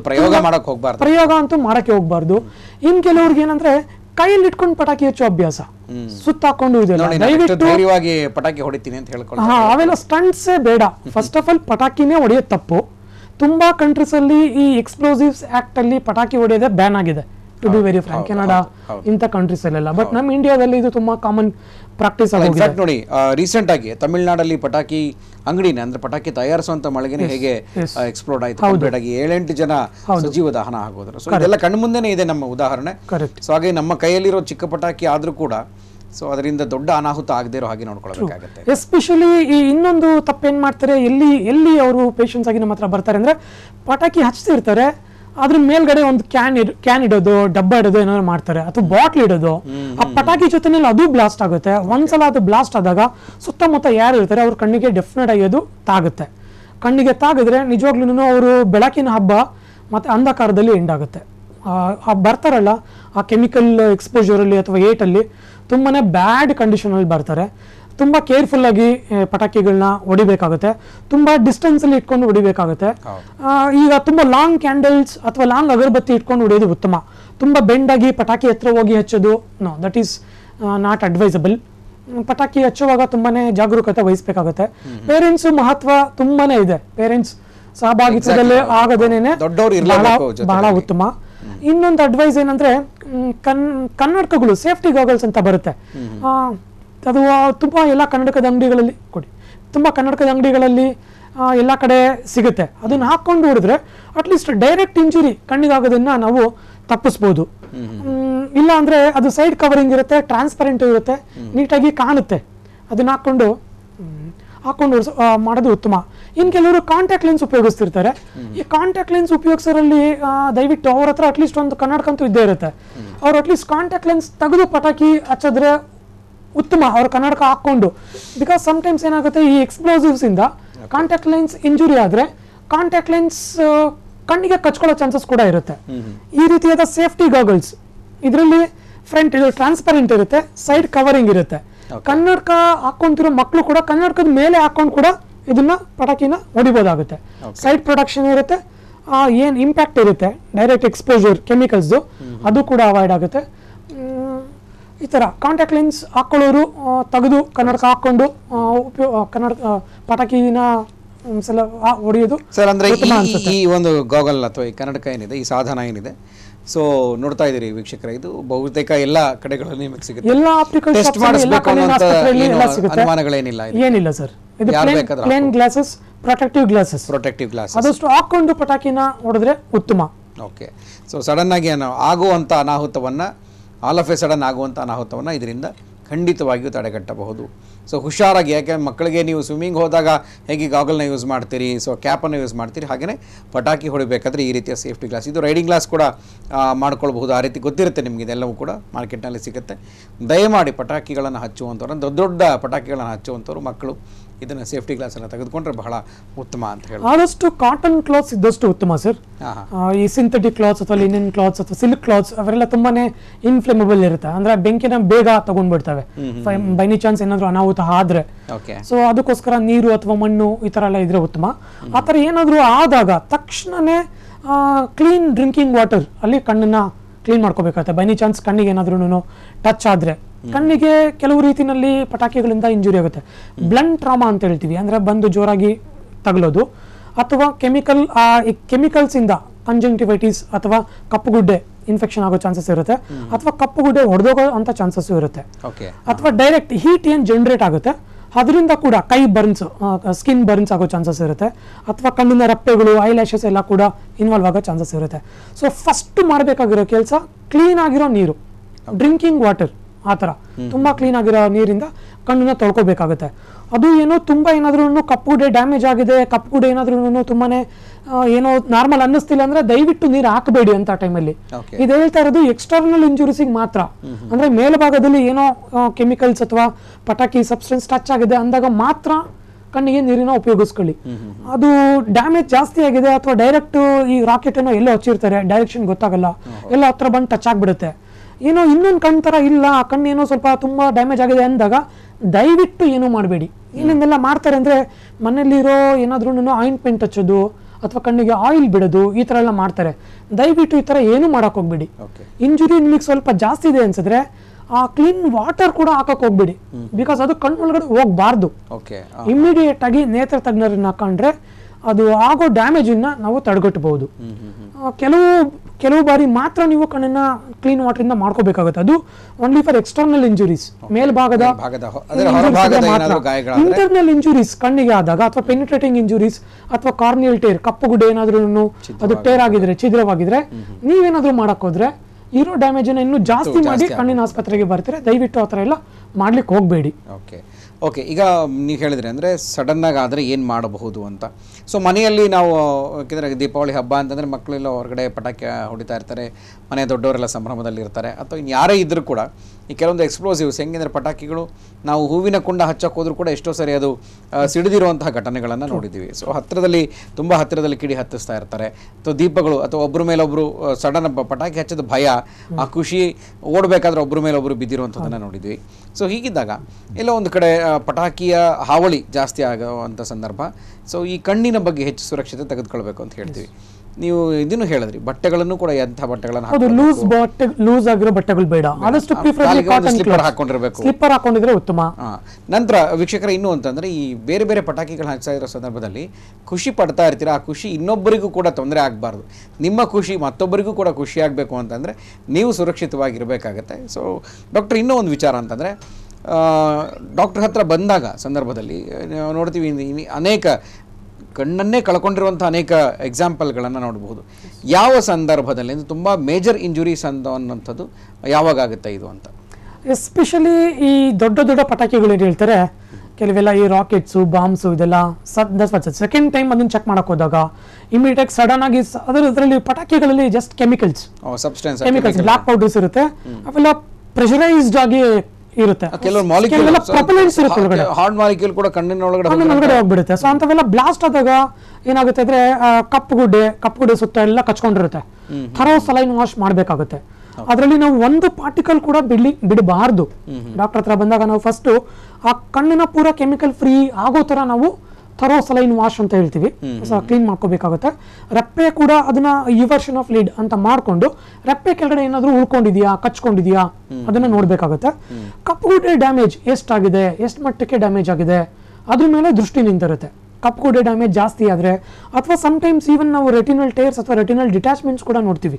ಪ್ರಯೋಗ ಅಂತೂ ಮಾಡಕ್ಕೆ ಹೋಗ್ಬಾರ್ದು. ಇನ್ ಕೆಲವ್ರಿಗೆ ಏನಂದ್ರೆ ಕೈಯಲ್ಲಿ ಇಟ್ಕೊಂಡು ಪಟಾಕಿ ಹಚ್ಚೋ ಅಭ್ಯಾಸ, ಸುತ್ತಾಕೊಂಡು ಇದೆಲ್ಲ ದಯವಿಟ್ಟು ಪಟಾಕಿ ಹೊಡಿತೀನಿ ಅಂತ ಹೇಳ್ಕೊಂಡು ಹಾ ಅವೆಲ್ಲ ಸ್ಟಂಟ್ಸೇ ಬೇಡ. ಫಸ್ಟ್ ಆಫ್ ಆಲ್ ಪಟಾಕಿನೇ ಹೊಡೆಯೋದು ತಪ್ಪು. ತುಂಬಾ ಕಂಟ್ರೀಸ್ ಅಲ್ಲಿ ಈ ಎಕ್ಸ್ಪ್ಲೋಸಿವ್ಸ್ ಆಕ್ಟ್ ಅಲ್ಲಿ ಪಟಾಕಿ ಹೊಡೆಯೋದೇ ಬ್ಯಾನ್ ಆಗಿದೆ, to be very frank. Canada ಇಂಥ ಕಂಟ್ರೀಸ್ ಅಲ್ಲೆಲ್ಲ, ಬಟ್ ನಮ್ಮ ಇಂಡಿಯಾದಲ್ಲಿ ಇದು ತುಂಬಾ ಕಾಮನ್ ಪ್ರಾಕ್ಟೀಸ್ ಆಗಿದೆ. ನೋಡಿ ರೀಸೆಂಟ್ ಆಗಿ ತಮಿಳುನಾಡಲ್ಲಿ ಪಟಾಕಿ ಅಂಗಡಿನ ಅಂದ್ರೆ ಪಟಾಕಿ ತಯಾರಿಸುವಂತ ಮಳಿಗೆನೆ ಹೇಗೆ ಎಕ್ಸ್ಪ್ಲೋಡ್ ಆಯ್ತು, ಕಂಪ್ಲೀಟ್ ಆಗಿ ಏಳೆಂಟು ಜನ ಸಜೀವ ದಹನ ಆಗೋದ್ರು. ಸೊ ಇದೆಲ್ಲ ಕಣ್ಣು ಮುಂದೆನೇ ಇದೆ ನಮ್ಮ ಉದಾಹರಣೆ. ಸೊ ಹಾಗೆ ನಮ್ಮ ಕೈಯಲ್ಲಿರೋ ಚಿಕ್ಕ ಪಟಾಕಿ ಆದ್ರೂ ಕೂಡ ಸೊ ಅದರಿಂದ ದೊಡ್ಡ ಅನಾಹುತ ಆಗದೇ ಇರೋ ಹಾಗೆ ನೋಡ್ಕೊಳ್ಬೇಕಾಗುತ್ತೆ. ಎಸ್ಪೆಷಲಿ ಈ ಇನ್ನೊಂದು ತಪ್ಪೇನ್ ಮಾಡ್ತಾರೆ, ಎಲ್ಲಿ ಎಲ್ಲಿ ಅವರು ಪೇಷಂಟ್ಸ್ ಆಗಿ ನಮ್ಮ ಹತ್ರ ಬರ್ತಾರೆ ಅಂದ್ರೆ ಪಟಾಕಿ ಹಚ್ತಿರ್ತಾರೆ, ಅದ್ರ ಮೇಲ್ಗಡೆ ಒಂದು ಕ್ಯಾನ್ ಕ್ಯಾನ್ ಇಡೋದು, ಡಬ್ಬ ಇಡೋದು ಏನಾದ್ರು ಮಾಡ್ತಾರೆ, ಅಥವಾ ಬಾಟ್ಲ್ ಇಡೋದು. ಆ ಪಟಾಕಿ ಜೊತೆನಲ್ಲಿ ಅದು ಬ್ಲಾಸ್ಟ್ ಆಗುತ್ತೆ. ಒಂದ್ಸಲ ಅದು ಬ್ಲಾಸ್ಟ್ ಆದಾಗ ಸುತ್ತಮುತ್ತ ಯಾರು ಇರ್ತಾರೆ ಅವ್ರ ಕಣ್ಣಿಗೆ ಡೆಫಿನೆಟ್ ಆಗಿ ಅದು ತಾಗುತ್ತೆ. ಕಣ್ಣಿಗೆ ತಾಗಿದ್ರೆ ನಿಜವಾಗ್ಲೂ ಅವರು ಬೆಳಕಿನ ಹಬ್ಬ ಮತ್ತೆ ಅಂಧಕಾರದಲ್ಲಿ ಎಂಡ್ ಆಗುತ್ತೆ. ಆ ಬರ್ತಾರಲ್ಲ ಆ ಕೆಮಿಕಲ್ ಎಕ್ಸ್ಪೋಜರಲ್ಲಿ ಅಥವಾ ಏಟಲ್ಲಿ ತುಂಬಾನೇ ಬ್ಯಾಡ್ ಕಂಡೀಷನಲ್ಲಿ ಬರ್ತಾರೆ. ತುಂಬ ಕೇರ್ಫುಲ್ಲಾಗಿ ಪಟಾಕಿಗಳನ್ನ ಹೊಡಿಬೇಕಾಗುತ್ತೆ, ತುಂಬ ಡಿಸ್ಟೆನ್ಸಲ್ಲಿ ಇಟ್ಕೊಂಡು ಹೊಡಿಬೇಕಾಗುತ್ತೆ. ಈಗ ತುಂಬ ಲಾಂಗ್ ಕ್ಯಾಂಡಲ್ಸ್ ಅಥವಾ ಲಾಂಗ್ ಅಗರಬತ್ತಿ ಇಟ್ಕೊಂಡು ಹೊಡೆಯೋದು ಉತ್ತಮ. ತುಂಬ ಬೆಂಡಾಗಿ ಪಟಾಕಿ ಹತ್ರ ಹೋಗಿ ಹಚ್ಚೋದು no, that is not advisable. ಪಟಾಕಿ ಹಚ್ಚುವಾಗ ತುಂಬಾ ಜಾಗರೂಕತೆ ವಹಿಸಬೇಕಾಗುತ್ತೆ. ಪೇರೆಂಟ್ಸು ಮಹತ್ವ ತುಂಬಾ ಇದೆ. ಪೇರೆಂಟ್ಸ್ ಸಹಭಾಗಿತ್ವದಲ್ಲೇ ಆಗದೇನೆ ಬಹಳ ಉತ್ತಮ. ಇನ್ನೊಂದು ಅಡ್ವೈಸ್ ಏನಂದ್ರೆ ಕನ್ ಕನ್ನಡಕಗಳು ಸೇಫ್ಟಿ ಗಾಗಲ್ಸ್ ಅಂತ ಬರುತ್ತೆ, ಅದು ತುಂಬ ಎಲ್ಲ ಕನ್ನಡಕದ ಅಂಗಡಿಗಳಲ್ಲಿ ಕೊಡಿ, ತುಂಬ ಕನ್ನಡಕದ ಅಂಗಡಿಗಳಲ್ಲಿ ಎಲ್ಲ ಕಡೆ ಸಿಗುತ್ತೆ. ಅದನ್ನ ಹಾಕೊಂಡು ಹೊಡೆದ್ರೆ ಅಟ್ಲೀಸ್ಟ್ ಡೈರೆಕ್ಟ್ ಇಂಜುರಿ ಕಣ್ಣಿಗಾಗೋದನ್ನ ನಾವು ತಪ್ಪಿಸ್ಬೋದು. ಇಲ್ಲ ಅಂದ್ರೆ ಅದು ಸೈಡ್ ಕವರಿಂಗ್ ಇರುತ್ತೆ, ಟ್ರಾನ್ಸ್ಪರೆಂಟ್ ಇರುತ್ತೆ, ನೀಟಾಗಿ ಕಾಣುತ್ತೆ. ಅದನ್ನ ಹಾಕೊಂಡು ಹಾಕೊಂಡು ಮಾಡೋದು ಉತ್ತಮ. ಇನ್ನು ಕೆಲವರು ಕಾಂಟ್ಯಾಕ್ಟ್ ಲೆನ್ಸ್ ಉಪಯೋಗಿಸ್ತಿರ್ತಾರೆ. ಈ ಕಾಂಟ್ಯಾಕ್ಟ್ ಲೆನ್ಸ್ ಉಪಯೋಗಿಸೋರಲ್ಲಿ ದಯವಿಟ್ಟು ಅವ್ರ ಹತ್ರ ಅಟ್ಲೀಸ್ಟ್ ಒಂದು ಕನ್ನಡಕ ಅಂತೂ ಇದ್ದೇ ಇರುತ್ತೆ. ಅವ್ರು ಅಟ್ಲೀಸ್ಟ್ ಕಾಂಟ್ಯಾಕ್ಟ್ ಲೆನ್ಸ್ ತೆಗೆದು ಪಟಾಕಿ ಹಚ್ಚಿದ್ರೆ ಉತ್ತಮ, ಅವ್ರ ಕನ್ನಡಕ ಹಾಕೊಂಡು. ಬಿಕಾಸ್ ಸಮ್ಟೈಮ್ಸ್ ಏನಾಗುತ್ತೆ, ಈ ಎಕ್ಸ್ಪ್ಲೋಸಿವ್ಸ್ ಇಂದ ಕಾಂಟ್ಯಾಕ್ಟ್ ಲೆನ್ಸ್ ಇಂಜುರಿ ಆದ್ರೆ ಕಾಂಟ್ಯಾಕ್ಟ್ ಲೆನ್ಸ್ ಕಣ್ಣಿಗೆ ಕಚ್ಕೊಳ್ಳೋ ಚಾನ್ಸಸ್ ಕೂಡ ಇರುತ್ತೆ. ಈ ರೀತಿಯಾದ ಸೇಫ್ಟಿ ಗಾಗಲ್ಸ್ ಇದರಲ್ಲಿ ಫ್ರಂಟ್ ಇದು ಟ್ರಾನ್ಸ್ಪರೆಂಟ್ ಇರುತ್ತೆ, ಸೈಡ್ ಕವರಿಂಗ್ ಇರುತ್ತೆ. ಕನ್ನಡಕ ಹಾಕೊಂತಿರೋ ಮಕ್ಕಳು ಕೂಡ ಕನ್ನಡಕದ ಮೇಲೆ ಹಾಕೊಂಡು ಕೂಡ ಇದನ್ನ ಪಟಾಕಿನ ಹೊಡಿಬೋದಾಗುತ್ತೆ. ಸೈಡ್ ಪ್ರೊಡಕ್ಷನ್ ಇರುತ್ತೆ, ಏನ್ ಇಂಪ್ಯಾಕ್ಟ್ ಇರುತ್ತೆ ಡೈರೆಕ್ಟ್ ಎಕ್ಸ್ಪೋಜರ್ ಕೆಮಿಕಲ್ಸ್ದು ಅದು ಕೂಡ ಅವಾಯ್ಡ್ ಆಗುತ್ತೆ. ಈ ಥರ ಕಾಂಟ್ಯಾಕ್ಟ್ ಲೆನ್ಸ್ ಹಾಕೊಳ್ಳೋರು ತೆಗೆದು ಕನ್ನಡಕ ಹಾಕೊಂಡು ಉಪಯೋಗ ಕನ್ನಡ ಪಟಾಕಿನ ಸಲ ಹೊಡೆಯೋದು ಸರ್. ಅಂದ್ರೆ ಈ ಒಂದು ಗಾಗಲ್ ಅಥವಾ ಈ ಕನ್ನಡಕ ಏನಿದೆ, ಈ ಸಾಧನ ಏನಿದೆ, ಸೊ ನೋಡ್ತಾ ಇದ್ದೀರಿ ವೀಕ್ಷಕರೇ, ಇದು ಬಹುತೇಕ ಎಲ್ಲ ಕಡೆಗಳಲ್ಲಿ ನಿಮಗೆ ಸಿಗುತ್ತೆ. ಎಲ್ಲ ಆಪ್ಟಿಕಲ್ ಟೆಸ್ಟ್ ಮಾಡಿಸಬೇಕು ಅಂತ ಅನುಮಾನಗಳೇನಿಲ್ಲ. ಏನಿಲ್ಲ ಸರ್, ಇದು plain glasses, protective glasses, protective glasses ಅದಷ್ಟು ಹಾಕೊಂಡು ಪಟಾಕಿನ ಹೊಡೆದ್ರೆ ಉತ್ತಮ. ಓಕೆ. ಸೊ ಸಡನ್ ಆಗಿ ಆಗುವಂತ ಅನಾಹುತವನ್ನ ಆಲ್ ಆಫ್ ಎ ಸಡನ್ ಆಗುವಂಥ ಅನಾಹುತವನ್ನು ಇದರಿಂದ ಖಂಡಿತವಾಗಿಯೂ ತಡೆಗಟ್ಟಬಹುದು. ಸೊ ಹುಷಾರಾಗಿ, ಯಾಕೆ ಮಕ್ಕಳಿಗೆ ನೀವು ಸ್ವಿಮ್ಮಿಂಗ್ ಹೋದಾಗ ಹೇಗೆ ಗಾಗಲ್ನ ಯೂಸ್ ಮಾಡ್ತೀರಿ, ಸೊ ಕ್ಯಾಪನ್ನು ಯೂಸ್ ಮಾಡ್ತೀರಿ, ಹಾಗೆಯೇ ಪಟಾಕಿ ಹೊಡಿಬೇಕಾದ್ರೆ ಈ ರೀತಿಯ ಸೇಫ್ಟಿ ಗ್ಲಾಸ್, ಇದು ರೈಡಿಂಗ್ ಗ್ಲಾಸ್ ಕೂಡ ಮಾಡ್ಕೊಳ್ಬಹುದು. ಆ ರೀತಿ ಗೊತ್ತಿರುತ್ತೆ ನಿಮಗೆ, ಇದೆಲ್ಲವೂ ಕೂಡ ಮಾರ್ಕೆಟ್ನಲ್ಲಿ ಸಿಗುತ್ತೆ. ದಯಮಾಡಿ ಪಟಾಕಿಗಳನ್ನು ಹಚ್ಚುವಂಥವ್ರು, ದೊಡ್ಡ ದೊಡ್ಡ ಪಟಾಕಿಗಳನ್ನು ಹಚ್ಚುವಂಥವ್ರು ಮಕ್ಕಳು ಇದನ್ನು ಸೇಫ್ಟಿ ಗ್ಲಾಸನ್ನು ತೆಗೆದುಕೊಂಡ್ರೆ ಬಹಳ ಉತ್ತಮ ಅಂತ ಹೇಳಿ. ಆದಷ್ಟು ಕಾಟನ್ ಕ್ಲಾತ್ಸ್ ಇದ್ದಷ್ಟು ಉತ್ತಮ ಸರ್. ಈ ಸಿಂಥೆಟಿಕ್ ಕ್ಲಾತ್ಸ್ ಅಥವಾ ಲಿನನ್ ಕ್ಲಾತ್ಸ್ ಅಥವಾ ಸಿಲ್ಕ್ ಕ್ಲಾತ್ಸ್ ಅವೆಲ್ಲ ತುಂಬಾನೇ ಇನ್ಫ್ಲೇಮೇಬಲ್ ಇರುತ್ತೆ, ಅಂದ್ರೆ ಬೆಂಕಿನ ಬೇಗ ತಗೊಂಡ್ಬಿಡ್ತವೆ ಬೈ ನಿ ಚಾನ್ಸ್ ಏನಾದ್ರು ಅನಾಹುತ ಆದ್ರೆ. ಸೊ ಅದಕ್ಕೋಸ್ಕರ ನೀರು ಅಥವಾ ಮಣ್ಣು ಈ ತರ ಎಲ್ಲ ಇದ್ರೆ ಉತ್ತಮ. ಆತರ ಏನಾದ್ರು ಆದಾಗ ತಕ್ಷಣನೇ ಕ್ಲೀನ್ ಡ್ರಿಂಕಿಂಗ್ ವಾಟರ್ ಅಲ್ಲಿ ಕಣ್ಣನ್ನ ಕ್ಲೀನ್ ಮಾಡ್ಕೋಬೇಕಾಗುತ್ತೆ. ಬೈ ನಿ ಚಾನ್ಸ್ ಕಣ್ಣಿಗೆ ಏನಾದ್ರೂ ಟಚ್ ಆದ್ರೆ, ಕಣ್ಣಿಗೆ ಕೆಲವು ರೀತಿಯಲ್ಲಿ ಪಟಾಕಿಗಳಿಂದ ಇಂಜುರಿ ಆಗುತ್ತೆ. ಬ್ಲಂಟ್ ಟ್ರಾಮಾ ಅಂತ ಹೇಳ್ತೀವಿ, ಅಂದ್ರೆ ಬಂದು ಜೋರಾಗಿ ತಗಲೋದು, ಅಥವಾ ಕೆಮಿಕಲ್ ಕೆಮಿಕಲ್ಸಿಂದ ಕಂಜಂಕ್ಟಿವೈಟಿಸ್ ಅಥವಾ ಕಪ್ಪುಗುಡ್ಡೆ ಇನ್ಫೆಕ್ಷನ್ ಆಗೋ ಚಾನ್ಸಸ್ ಇರುತ್ತೆ, ಅಥವಾ ಕಪ್ಪುಗುಡ್ಡೆ ಹೊಡೆದೋಗೋ ಅಂತ ಚಾನ್ಸಸ್ ಇರುತ್ತೆ, ಅಥವಾ ಡೈರೆಕ್ಟ್ ಹೀಟ್ ಏನು ಜನರೇಟ್ ಆಗುತ್ತೆ ಅದರಿಂದ ಕೂಡ ಕೈ ಬರ್ನ್ಸ್, ಸ್ಕಿನ್ ಬರ್ನ್ಸ್ ಆಗೋ ಚಾನ್ಸಸ್ ಇರುತ್ತೆ, ಅಥವಾ ಕಣ್ಣಿನ ರೆಪ್ಪೆಗಳು, ಐ ಲ್ಯಾಶಸ್ ಎಲ್ಲ ಕೂಡ ಇನ್ವಾಲ್ವ್ ಆಗೋ ಚಾನ್ಸಸ್ ಇರುತ್ತೆ. ಸೊ ಫಸ್ಟ್ ಮಾಡಬೇಕಾಗಿರೋ ಕೆಲಸ ಕ್ಲೀನ್ ಆಗಿರೋ ನೀರು, ಡ್ರಿಂಕಿಂಗ್ ವಾಟರ್, ಆ ಥರ ತುಂಬ ಕ್ಲೀನ್ ಆಗಿರೋ ನೀರಿಂದ ಕಣ್ಣನ್ನ ತೊಳ್ಕೊಬೇಕಾಗುತ್ತೆ. ಅದು ಏನೋ ತುಂಬ ಏನಾದ್ರೂ ಕಪ್ಪುಗುಡ್ಡೆ ಡ್ಯಾಮೇಜ್ ಆಗಿದೆ, ಕಪ್ಪುಗುಡ್ಡೆ ಏನಾದ್ರೂ ತುಂಬಾ ಏನೋ ನಾರ್ಮಲ್ ಅನ್ನಿಸ್ತಿಲ್ಲ ಅಂದರೆ ದಯವಿಟ್ಟು ನೀರು ಹಾಕಬೇಡಿ ಅಂತ ಟೈಮಲ್ಲಿ. ಇದು ಹೇಳ್ತಾ ಇರೋದು ಎಕ್ಸ್ಟರ್ನಲ್ ಇಂಜುರೀಸಿಗೆ ಮಾತ್ರ. ಅಂದರೆ ಮೇಲ್ಭಾಗದಲ್ಲಿ ಏನೋ ಕೆಮಿಕಲ್ಸ್ ಅಥವಾ ಪಟಾಕಿ ಸಬ್ಸ್ಟೆನ್ಸ್ ಟಚ್ ಆಗಿದೆ ಅಂದಾಗ ಮಾತ್ರ ಕಣ್ಣಿಗೆ ನೀರಿನ ಉಪಯೋಗಿಸ್ಕೊಳ್ಳಿ. ಅದು ಡ್ಯಾಮೇಜ್ ಜಾಸ್ತಿ ಆಗಿದೆ ಅಥವಾ ಡೈರೆಕ್ಟ್ ಈ ರಾಕೆಟ್ ಏನೋ ಎಲ್ಲೋ ಹಚ್ಚಿರ್ತಾರೆ, ಡೈರೆಕ್ಷನ್ ಗೊತ್ತಾಗಲ್ಲ, ಎಲ್ಲ ಹತ್ರ ಬಂದು ಟಚ್ ಆಗಿಬಿಡುತ್ತೆ, ಏನೋ ಇನ್ನೊಂದು ಕಣ್ಣು ಥರ ಇಲ್ಲ, ಆ ಕಣ್ಣು ಏನೋ ಸ್ವಲ್ಪ ತುಂಬ ಡ್ಯಾಮೇಜ್ ಆಗಿದೆ ಅಂದಾಗ ದಯವಿಟ್ಟು ಏನೂ ಮಾಡಬೇಡಿ. ಏನೇನೆಲ್ಲ ಮಾಡ್ತಾರೆ ಅಂದರೆ ಮನೇಲಿರೋ ಏನಾದ್ರೂ ಆಯಿಂಟ್ಮೆಂಟ್ ಹಚ್ಚೋದು ಅಥವಾ ಕಣ್ಣಿಗೆ ಆಯಿಲ್ ಬಿಡೋದು, ಈ ಥರ ಎಲ್ಲ ಮಾಡ್ತಾರೆ. ದಯವಿಟ್ಟು ಈ ಥರ ಏನೂ ಮಾಡೋಕೆ ಹೋಗ್ಬೇಡಿ. ಇಂಜುರಿ ನಿಮಗೆ ಸ್ವಲ್ಪ ಜಾಸ್ತಿ ಇದೆ ಅನ್ಸಿದ್ರೆ ಆ ಕ್ಲೀನ್ ವಾಟರ್ ಕೂಡ ಹಾಕಕ್ಕೆ ಹೋಗ್ಬೇಡಿ, ಬಿಕಾಸ್ ಅದು ಕಣ್ಣೊಳಗಡೆ ಹೋಗ್ಬಾರ್ದು. ಇಮಿಡಿಯೇಟ್ ಆಗಿ ನೇತ್ರ ತಜ್ಞರನ್ನ ಕಂಡ್ರೆ ಅದು ಆಗೋ ಡ್ಯಾಮೇಜನ್ನ ನಾವು ತಡೆಗಟ್ಟಬಹುದು. ಕೆಲವು ಕೆಲವು ಬಾರಿ ಮಾತ್ರ ನೀವು ಕಣ್ಣನ್ನ ಕ್ಲೀನ್ ವಾಟರ್ ಇಂದ ಮಾಡ್ಕೋಬೇಕಾಗುತ್ತೆ. ಅದು ಓನ್ಲಿ ಫಾರ್ ಎಕ್ಸ್ಟರ್ನಲ್ ಇಂಜುರೀಸ್, ಮೇಲ್ಭಾಗದ. ಇಂಟರ್ನಲ್ ಇಂಜುರೀಸ್ ಕಣ್ಣಿಗೆ ಆದಾಗ ಅಥವಾ ಪೆನಿಟ್ರೇಟಿಂಗ್ ಇಂಜುರೀಸ್ ಅಥವಾ ಕಾರ್ನಿಯಲ್ ಟೇರ್, ಕಪ್ಪುಗುಡ್ಡೆ ಏನಾದ್ರೂ ಅದು ಟೇರ್ ಆಗಿದ್ರೆ, ಛಿದ್ರವಾಗಿದ್ರೆ ನೀವೇನಾದ್ರೂ ಮಾಡಕ್ ಹೋದ್ರೆ ಇರೋ ಡ್ಯಾಮೇಜ್ ಅನ್ನ ಇನ್ನೂ ಜಾಸ್ತಿ ಮಾಡಿ ಕಣ್ಣಿನ ಆಸ್ಪತ್ರೆಗೆ ಬರ್ತೀರಾ. ದಯವಿಟ್ಟು ಆ ಥರ ಎಲ್ಲ ಮಾಡ್ಲಿಕ್ಕೆ ಹೋಗಬೇಡಿ. ಓಕೆ ಓಕೆ ಈಗ ನೀವು ಹೇಳಿದ್ರೆ ಅಂದರೆ ಸಡನ್ನಾಗಿ ಆದರೆ ಏನು ಮಾಡಬಹುದು ಅಂತ. ಸೊ ಮನೆಯಲ್ಲಿ ನಾವು ಯಾಕೆಂದರೆ ದೀಪಾವಳಿ ಹಬ್ಬ ಅಂತಂದರೆ ಮಕ್ಕಳೆಲ್ಲ ಹೊರಗಡೆ ಪಟಾಕಿ ಹೊಡಿತಾ ಇರ್ತಾರೆ, ಮನೆ ದೊಡ್ಡವರೆಲ್ಲ ಸಂಭ್ರಮದಲ್ಲಿ ಇರ್ತಾರೆ, ಅಥವಾ ಇನ್ನು ಯಾರೇ ಇದ್ದರೂ ಕೂಡ ಈ ಕೆಲವೊಂದು ಎಕ್ಸ್ಪ್ಲೋಸಿವ್ಸ್ ಹೆಂಗೆಂದರೆ ಪಟಾಕಿಗಳು ನಾವು ಹೂವಿನ ಕುಂಡ ಹಚ್ಚಕ್ಕೆ ಹೋದ್ರೂ ಕೂಡ ಎಷ್ಟೋ ಸರಿ ಅದು ಸಿಡಿದಿರುವಂತಹ ಘಟನೆಗಳನ್ನು ನೋಡಿದ್ದೀವಿ. ಸೊ ಹತ್ತಿರದಲ್ಲಿ ತುಂಬ ಹತ್ತಿರದಲ್ಲಿ ಕಿಡಿ ಹತ್ತಿಸ್ತಾ ಇರ್ತಾರೆ, ಅಥವಾ ದೀಪಗಳು ಅಥವಾ ಒಬ್ಬರ ಮೇಲೊಬ್ಬರು ಸಡನ್ ಪಟಾಕಿ ಹಚ್ಚೋದು ಭಯ, ಆ ಖುಷಿ ಓಡಬೇಕಾದ್ರೆ ಒಬ್ಬರ ಮೇಲೊಬ್ಬರು ಬಿದ್ದಿರುವಂಥದ್ದನ್ನು ನೋಡಿದ್ವಿ. ಸೊ ಹೀಗಿದ್ದಾಗ ಎಲ್ಲ ಒಂದು ಕಡೆ ಪಟಾಕಿಯ ಹಾವಳಿ ಜಾಸ್ತಿ ಆಗುವಂಥ ಸಂದರ್ಭ. ಸೊ ಈ ಕಣ್ಣಿನ ಬಗ್ಗೆ ಹೆಚ್ಚು ಸುರಕ್ಷತೆ ತೆಗೆದುಕೊಳ್ಬೇಕು ಅಂತ ಹೇಳ್ತೀವಿ. ನೀವು ಇದನ್ನು ಹೇಳಿದ್ರಿ, ಬಟ್ಟೆಗಳನ್ನು ಕೂಡ ಎಂಥ ಬಟ್ಟೆಗಳನ್ನು ಹೌದು, ಲೂಸ್ ಬಟ್ಟೆ, ಲೂಸ್ ಆಗಿರೋ ಬಟ್ಟೆಗಳು ಬೇಡ, ಆದಷ್ಟು ಸ್ಲಿಪ್ಪರ್ ಹಾಕೊಂಡಿರಬೇಕು, ಸ್ಲಿಪ್ಪರ್ ಹಾಕೊಂಡಿದ್ರೆ ಉತ್ತಮ. ನಂತರ ವೀಕ್ಷಕರ ಇನ್ನು ಅಂತಂದ್ರೆ ಈ ಬೇರೆ ಬೇರೆ ಪಟಾಕಿಗಳು ಹಚ್ಚಾ ಇರೋ ಸಂದರ್ಭದಲ್ಲಿ ಖುಷಿ ಪಡ್ತಾ ಇರ್ತೀರಾ, ಆ ಖುಷಿ ಇನ್ನೊಬ್ಬರಿಗೂ ಕೂಡ ತೊಂದರೆ ಆಗಬಾರ್ದು. ನಿಮ್ಮ ಖುಷಿ ಮತ್ತೊಬ್ಬರಿಗೂ ಕೂಡ ಖುಷಿ ಆಗಬೇಕು ಅಂತಂದರೆ ನೀವು ಸುರಕ್ಷಿತವಾಗಿರಬೇಕಾಗತ್ತೆ. ಸೊ ಡಾಕ್ಟರ್, ಇನ್ನೂ ಒಂದು ವಿಚಾರ ಅಂತಂದರೆ ಡಾಕ್ಟರ್ ಹತ್ರ ಬಂದಾಗ ಸಂದರ್ಭದಲ್ಲಿ ನೋಡ್ತೀವಿ ಅನೇಕ ಕಣ್ಣನ್ನೇ ಕಳ್ಕೊಂಡಿರುವಂಥ ಅನೇಕ ಎಕ್ಸಾಂಪಲ್ಗಳನ್ನು ನೋಡಬಹುದು. ಯಾವ ಸಂದರ್ಭದಲ್ಲಿ ಅಂದರೆ ತುಂಬ ಮೇಜರ್ ಇಂಜುರೀಸ್ ಅಂತ ಅನ್ನೋಂಥದ್ದು ಯಾವಾಗ ಆಗುತ್ತೆ ಇದು ಅಂತ? ಎಸ್ಪೆಷಲಿ ಈ ದೊಡ್ಡ ದೊಡ್ಡ ಪಟಾಕಿಗಳು ಏನು ಹೇಳ್ತಾರೆ, ಕೆಲವೆಲ್ಲ ಈ ರಾಕೆಟ್ಸು, ಬಾಂಬ್ಸು, ಇದೆಲ್ಲ ಸೆಕೆಂಡ್ ಟೈಮ್ ಅದನ್ನು ಚೆಕ್ ಮಾಡಕ್ಕೆ ಹೋದಾಗ ಇಮಿಡಿಯೇಟ್ ಸಡನ್ ಆಗಿ ಅದರ ಅದರಲ್ಲಿ ಪಟಾಕಿಗಳಲ್ಲಿ just chemicals substance chemicals black powders ಇರುತ್ತೆ, ಅವೆಲ್ಲ ಪ್ರೆಷರೈಸ್ಡ್ ಆಗಿ ಇರುತ್ತೆ, ಕೆಲವು ಮಾಲಿಕ್ಯೂಲ್ ಹಾರ್ಡ್ ಮಾಲಿಕ್ಯೂಲ್ ಕೂಡ ಕಣ್ಣಿನ ಒಳಗಡೆ ಒಳಗಡೆ ಹೋಗ್ಬಿಡುತ್ತೆ. ಸೊ ಅಂತವೆಲ್ಲ ಬ್ಲಾಸ್ಟ್ ಆದಾಗ ಏನಾಗುತ್ತೆ ಅಂದ್ರೆ ಕಪ್ಪುಗುಡ್ಡೆ ಕಪ್ಪುಗುಡ್ಡೆ ಸುತ್ತ ಎಲ್ಲ ಕಚ್ಕೊಂಡಿರುತ್ತೆ, ಥರೋ ಸಲೈನ್ ವಾಶ್ ಮಾಡಬೇಕಾಗುತ್ತೆ. ಅದರಲ್ಲಿ ನಾವು ಒಂದು ಪಾರ್ಟಿಕಲ್ ಕೂಡ ಬಿಡ್ಲಿ ಬಿಡಬಾರ್ದು. ಡಾಕ್ಟರ್ ಹತ್ರ ಬಂದಾಗ ನಾವು ಫಸ್ಟ್ ಆ ಕಣ್ಣಿನ ಪೂರ ಕೆಮಿಕಲ್ ಫ್ರೀ ಆಗೋ ತರ ನಾವು ಥರೋ ಸಲೈನ್ ವಾಶ್ ಅಂತ ಹೇಳ್ತೀವಿ, ಕ್ಲೀನ್ ಮಾಡ್ಕೋಬೇಕಾಗುತ್ತೆ. ರೆಪ್ಪೆ ಕೂಡ ಅದನ್ನ ಇವರ್ಷನ್ ಆಫ್ ಲೀಡ್ ಅಂತ ಮಾಡ್ಕೊಂಡು ರೆಪ್ಪೆ ಕೆಳಗಡೆ ಏನಾದ್ರೂ ಉಳ್ಕೊಂಡಿದ್ಯಾ, ಕಚ್ಕೊಂಡಿದ್ಯಾ ಅದನ್ನ ನೋಡ್ಬೇಕಾಗುತ್ತೆ. ಕಪ್ಪುಗುಡ್ಡೆ ಡ್ಯಾಮೇಜ್ ಎಷ್ಟಾಗಿದೆ, ಎಷ್ಟು ಮಟ್ಟಕ್ಕೆ ಡ್ಯಾಮೇಜ್ ಆಗಿದೆ ಅದ್ರ ಮೇಲೆ ದೃಷ್ಟಿ ನಿಂತಿರುತ್ತೆ. ಕಪ್ಪುಗುಡ್ಡೆ ಡ್ಯಾಮೇಜ್ ಜಾಸ್ತಿ ಆದ್ರೆ ಅಥವಾ ಸಮ್ಟೈಮ್ಸ್ ಈವನ್ ನಾವು ರೆಟಿನಲ್ ಟೇರ್ಸ್ ಅಥವಾ ರೆಟಿನಲ್ ಡಿಟ್ಯಾಚ್ಮೆಂಟ್ಸ್ ಕೂಡ ನೋಡ್ತೀವಿ,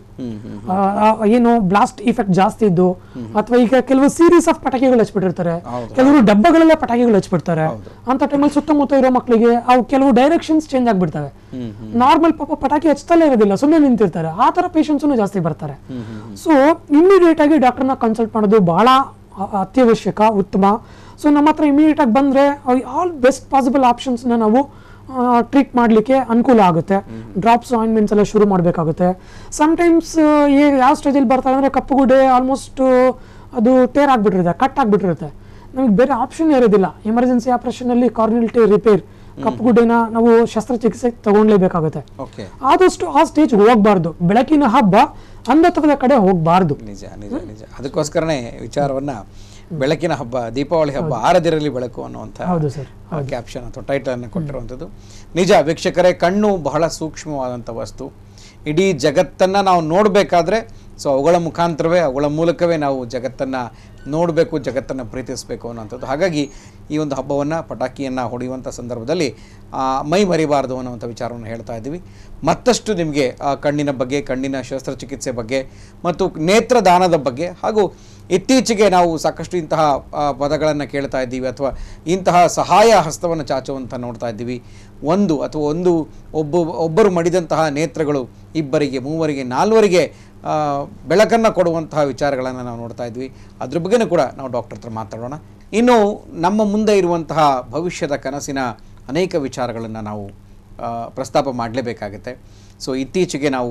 ಏನು ಬ್ಲಾಸ್ಟ್ ಇಫೆಕ್ಟ್ ಜಾಸ್ತಿ ಇದ್ದು, ಅಥವಾ ಈಗ ಕೆಲವು ಸೀರೀಸ್ ಆಫ್ ಪಟಾಕಿಗಳು ಹಚ್ಬಿಟ್ಟಿರ್ತಾರೆ, ಕೆಲವರು ಡಬ್ಬಗಳಲ್ಲೇ ಪಟಾಕಿಗಳು ಹಚ್ಬಿಡ್ತಾರೆ. ಅಂತ ಟೈಮಲ್ಲಿ ಸುತ್ತಮುತ್ತ ಇರೋ ಮಕ್ಕಳಿಗೆ ಅವು ಕೆಲವು ಡೈರೆಕ್ಷನ್ಸ್ ಚೇಂಜ್ ಆಗ್ಬಿಡ್ತವೆ. ನಾರ್ಮಲ್ ಪಾಪ ಪಟಾಕಿ ಹಚ್ತಲೇ ಇರೋದಿಲ್ಲ, ಸುಮ್ಮನೆ ನಿಂತಿರ್ತಾರೆ, ಆ ತರ ಪೇಷಂಟ್ಸ್ ಜಾಸ್ತಿ ಬರ್ತಾರೆ. ಸೊ ಇಮಿಡಿಯೇಟ್ ಆಗಿ ಡಾಕ್ಟರ್ನ ಕನ್ಸಲ್ಟ್ ಮಾಡೋದು ಬಹಳ ಅತ್ಯವಶ್ಯಕ, ಉತ್ತಮ. ಸೊ ನಮ್ಮ ಹತ್ರ ಇಮಿಡಿಯೇಟ್ ಆಗಿ ಬಂದರೆ ಆಲ್ ಬೆಸ್ಟ್ ಪಾಸಿಬಲ್ ಆಪ್ಷನ್ಸ್ನ ನಾವು ಟ್ರೀಟ್ ಮಾಡಲಿಕ್ಕೆ ಅನುಕೂಲ ಆಗುತ್ತೆ. ಡ್ರಾಪ್ಸ್ ಆಯಿಂಟ್ಮೆಂಟ್ಸ್ ಎಲ್ಲ ಶುರು ಮಾಡಬೇಕಾಗುತ್ತೆ. ಸಮ್ಟೈಮ್ಸ್ ಯಾವ ಸ್ಟೇಜಲ್ಲಿ ಬರ್ತಾರೆ ಅಂದರೆ ಕಪ್ಪುಗುಡ್ಡೆ ಆಲ್ಮೋಸ್ಟ್ ಅದು ಟೇರ್ ಆಗಿಬಿಟ್ಟಿರುತ್ತೆ, ಕಟ್ ಆಗಿಬಿಟ್ಟಿರುತ್ತೆ, ನಮಗೆ ಬೇರೆ ಆಪ್ಷನ್ ಇರೋದಿಲ್ಲ. ಎಮರ್ಜೆನ್ಸಿ ಆಪರೇಷನಲ್ಲಿ ಕಾರ್ನಿಯಲ್ ಟೇರ್ ರಿಪೇರ್, ಕಪ್ಪುಗುಡ್ಡೆನ ನಾವು ಶಸ್ತ್ರಚಿಕಿತ್ಸೆ ತಗೊಳ್ಲೇಬೇಕಾಗುತ್ತೆ. ಆದಷ್ಟು ಆ ಸ್ಟೇಜ್ ಹೋಗ್ಬಾರ್ದು, ಬೆಳಕಿನ ಹಬ್ಬ ಅಂಧತ್ವದ ಕಡೆ ಹೋಗ್ಬಾರ್ದು. ನಿಜ ನಿಜ ನಿಜ ಅದಕ್ಕೋಸ್ಕರನೇ ವಿಚಾರವನ್ನ ಬೆಳಕಿನ ಹಬ್ಬ, ದೀಪಾವಳಿ ಹಬ್ಬ ಆರದಿರಲಿ ಬೆಳಕು ಅನ್ನುವಂಥ ಕ್ಯಾಪ್ಷನ್ ಅಥವಾ ಟೈಟಲ್ ಅನ್ನು ಕೊಟ್ಟಿರುವಂಥದ್ದು ನಿಜ. ವೀಕ್ಷಕರೇ, ಕಣ್ಣು ಬಹಳ ಸೂಕ್ಷ್ಮವಾದಂಥ ವಸ್ತು. ಇಡೀ ಜಗತ್ತನ್ನು ನಾವು ನೋಡಬೇಕಾದ್ರೆ ಸೊ ಅವುಗಳ ಮುಖಾಂತರವೇ ಅವುಗಳ ಮೂಲಕವೇ ನಾವು ಜಗತ್ತನ್ನು ನೋಡಬೇಕು, ಜಗತ್ತನ್ನು ಪ್ರೀತಿಸಬೇಕು ಅನ್ನೋಂಥದ್ದು. ಹಾಗಾಗಿ ಈ ಒಂದು ಹಬ್ಬವನ್ನು, ಪಟಾಕಿಯನ್ನು ಹೊಡೆಯುವಂಥ ಸಂದರ್ಭದಲ್ಲಿ ಮೈ ಮರಿಬಾರ್ದು ಅನ್ನುವಂಥ ವಿಚಾರವನ್ನು ಹೇಳ್ತಾ ಇದ್ದೀವಿ. ಮತ್ತಷ್ಟು ನಿಮಗೆ ಕಣ್ಣಿನ ಬಗ್ಗೆ, ಕಣ್ಣಿನ ಶಸ್ತ್ರಚಿಕಿತ್ಸೆ ಬಗ್ಗೆ ಮತ್ತು ನೇತ್ರದಾನದ ಬಗ್ಗೆ, ಹಾಗೂ ಇತ್ತೀಚೆಗೆ ನಾವು ಸಾಕಷ್ಟು ಇಂತಹ ಪದಗಳನ್ನು ಕೇಳ್ತಾ ಇದ್ದೀವಿ ಅಥವಾ ಇಂತಹ ಸಹಾಯ ಹಸ್ತವನ್ನು ಚಾಚುವಂತ ನೋಡ್ತಾ ಇದ್ದೀವಿ. ಒಂದು ಅಥವಾ ಒಂದು ಒಬ್ಬ ಒಬ್ಬರು ಮಡಿದಂತಹ ನೇತ್ರಗಳು ಇಬ್ಬರಿಗೆ, ಮೂವರಿಗೆ, ನಾಲ್ವರಿಗೆ ಬೆಳಕನ್ನು ಕೊಡುವಂತಹ ವಿಚಾರಗಳನ್ನು ನಾವು ನೋಡ್ತಾ ಇದ್ವಿ. ಅದ್ರ ಬಗ್ಗೆನೂ ಕೂಡ ನಾವು ಡಾಕ್ಟರ್ ಹತ್ರ ಮಾತಾಡೋಣ. ಇನ್ನು ನಮ್ಮ ಮುಂದೆ ಇರುವಂತಹ ಭವಿಷ್ಯದ ಕನಸಿನ ಅನೇಕ ವಿಚಾರಗಳನ್ನು ನಾವು ಪ್ರಸ್ತಾಪ ಮಾಡಲೇಬೇಕಾಗುತ್ತೆ. ಸೊ ಇತ್ತೀಚೆಗೆ ನಾವು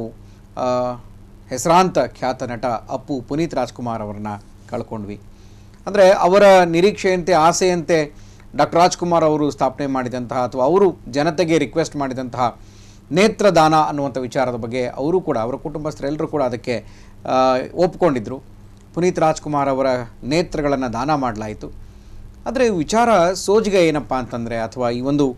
ಹೆಸರಾಂತ ಖ್ಯಾತ ನಟ ಅಪ್ಪು ಪುನೀತ್ ರಾಜ್ಕುಮಾರ್ ಅವರನ್ನ ಕಳ್ಕೊಂಡ್ವಿ. ಅಂದರೆ ಅವರ ನಿರೀಕ್ಷೆಯಂತೆ, ಆಸೆಯಂತೆ ಡಾಕ್ಟರ್ ರಾಜ್ಕುಮಾರ್ ಅವರು ಸ್ಥಾಪನೆ ಮಾಡಿದಂತಹ ಅಥವಾ ಅವರು ಜನತೆಗೆ ರಿಕ್ವೆಸ್ಟ್ ಮಾಡಿದಂತಹ ನೇತ್ರದಾನ ಅನ್ನುವಂಥ ವಿಚಾರದ ಬಗ್ಗೆ ಅವರು ಕೂಡ, ಅವರ ಕುಟುಂಬಸ್ಥರೆಲ್ಲರೂ ಕೂಡ ಅದಕ್ಕೆ ಒಪ್ಕೊಂಡಿದ್ದರು. ಪುನೀತ್ ರಾಜ್ಕುಮಾರ್ ಅವರ ನೇತ್ರಗಳನ್ನು ದಾನ ಮಾಡಲಾಯಿತು. ಆದರೆ ವಿಚಾರ ಸೋಜಿಗ ಏನಪ್ಪ ಅಂತಂದರೆ, ಅಥವಾ ಈ ಒಂದು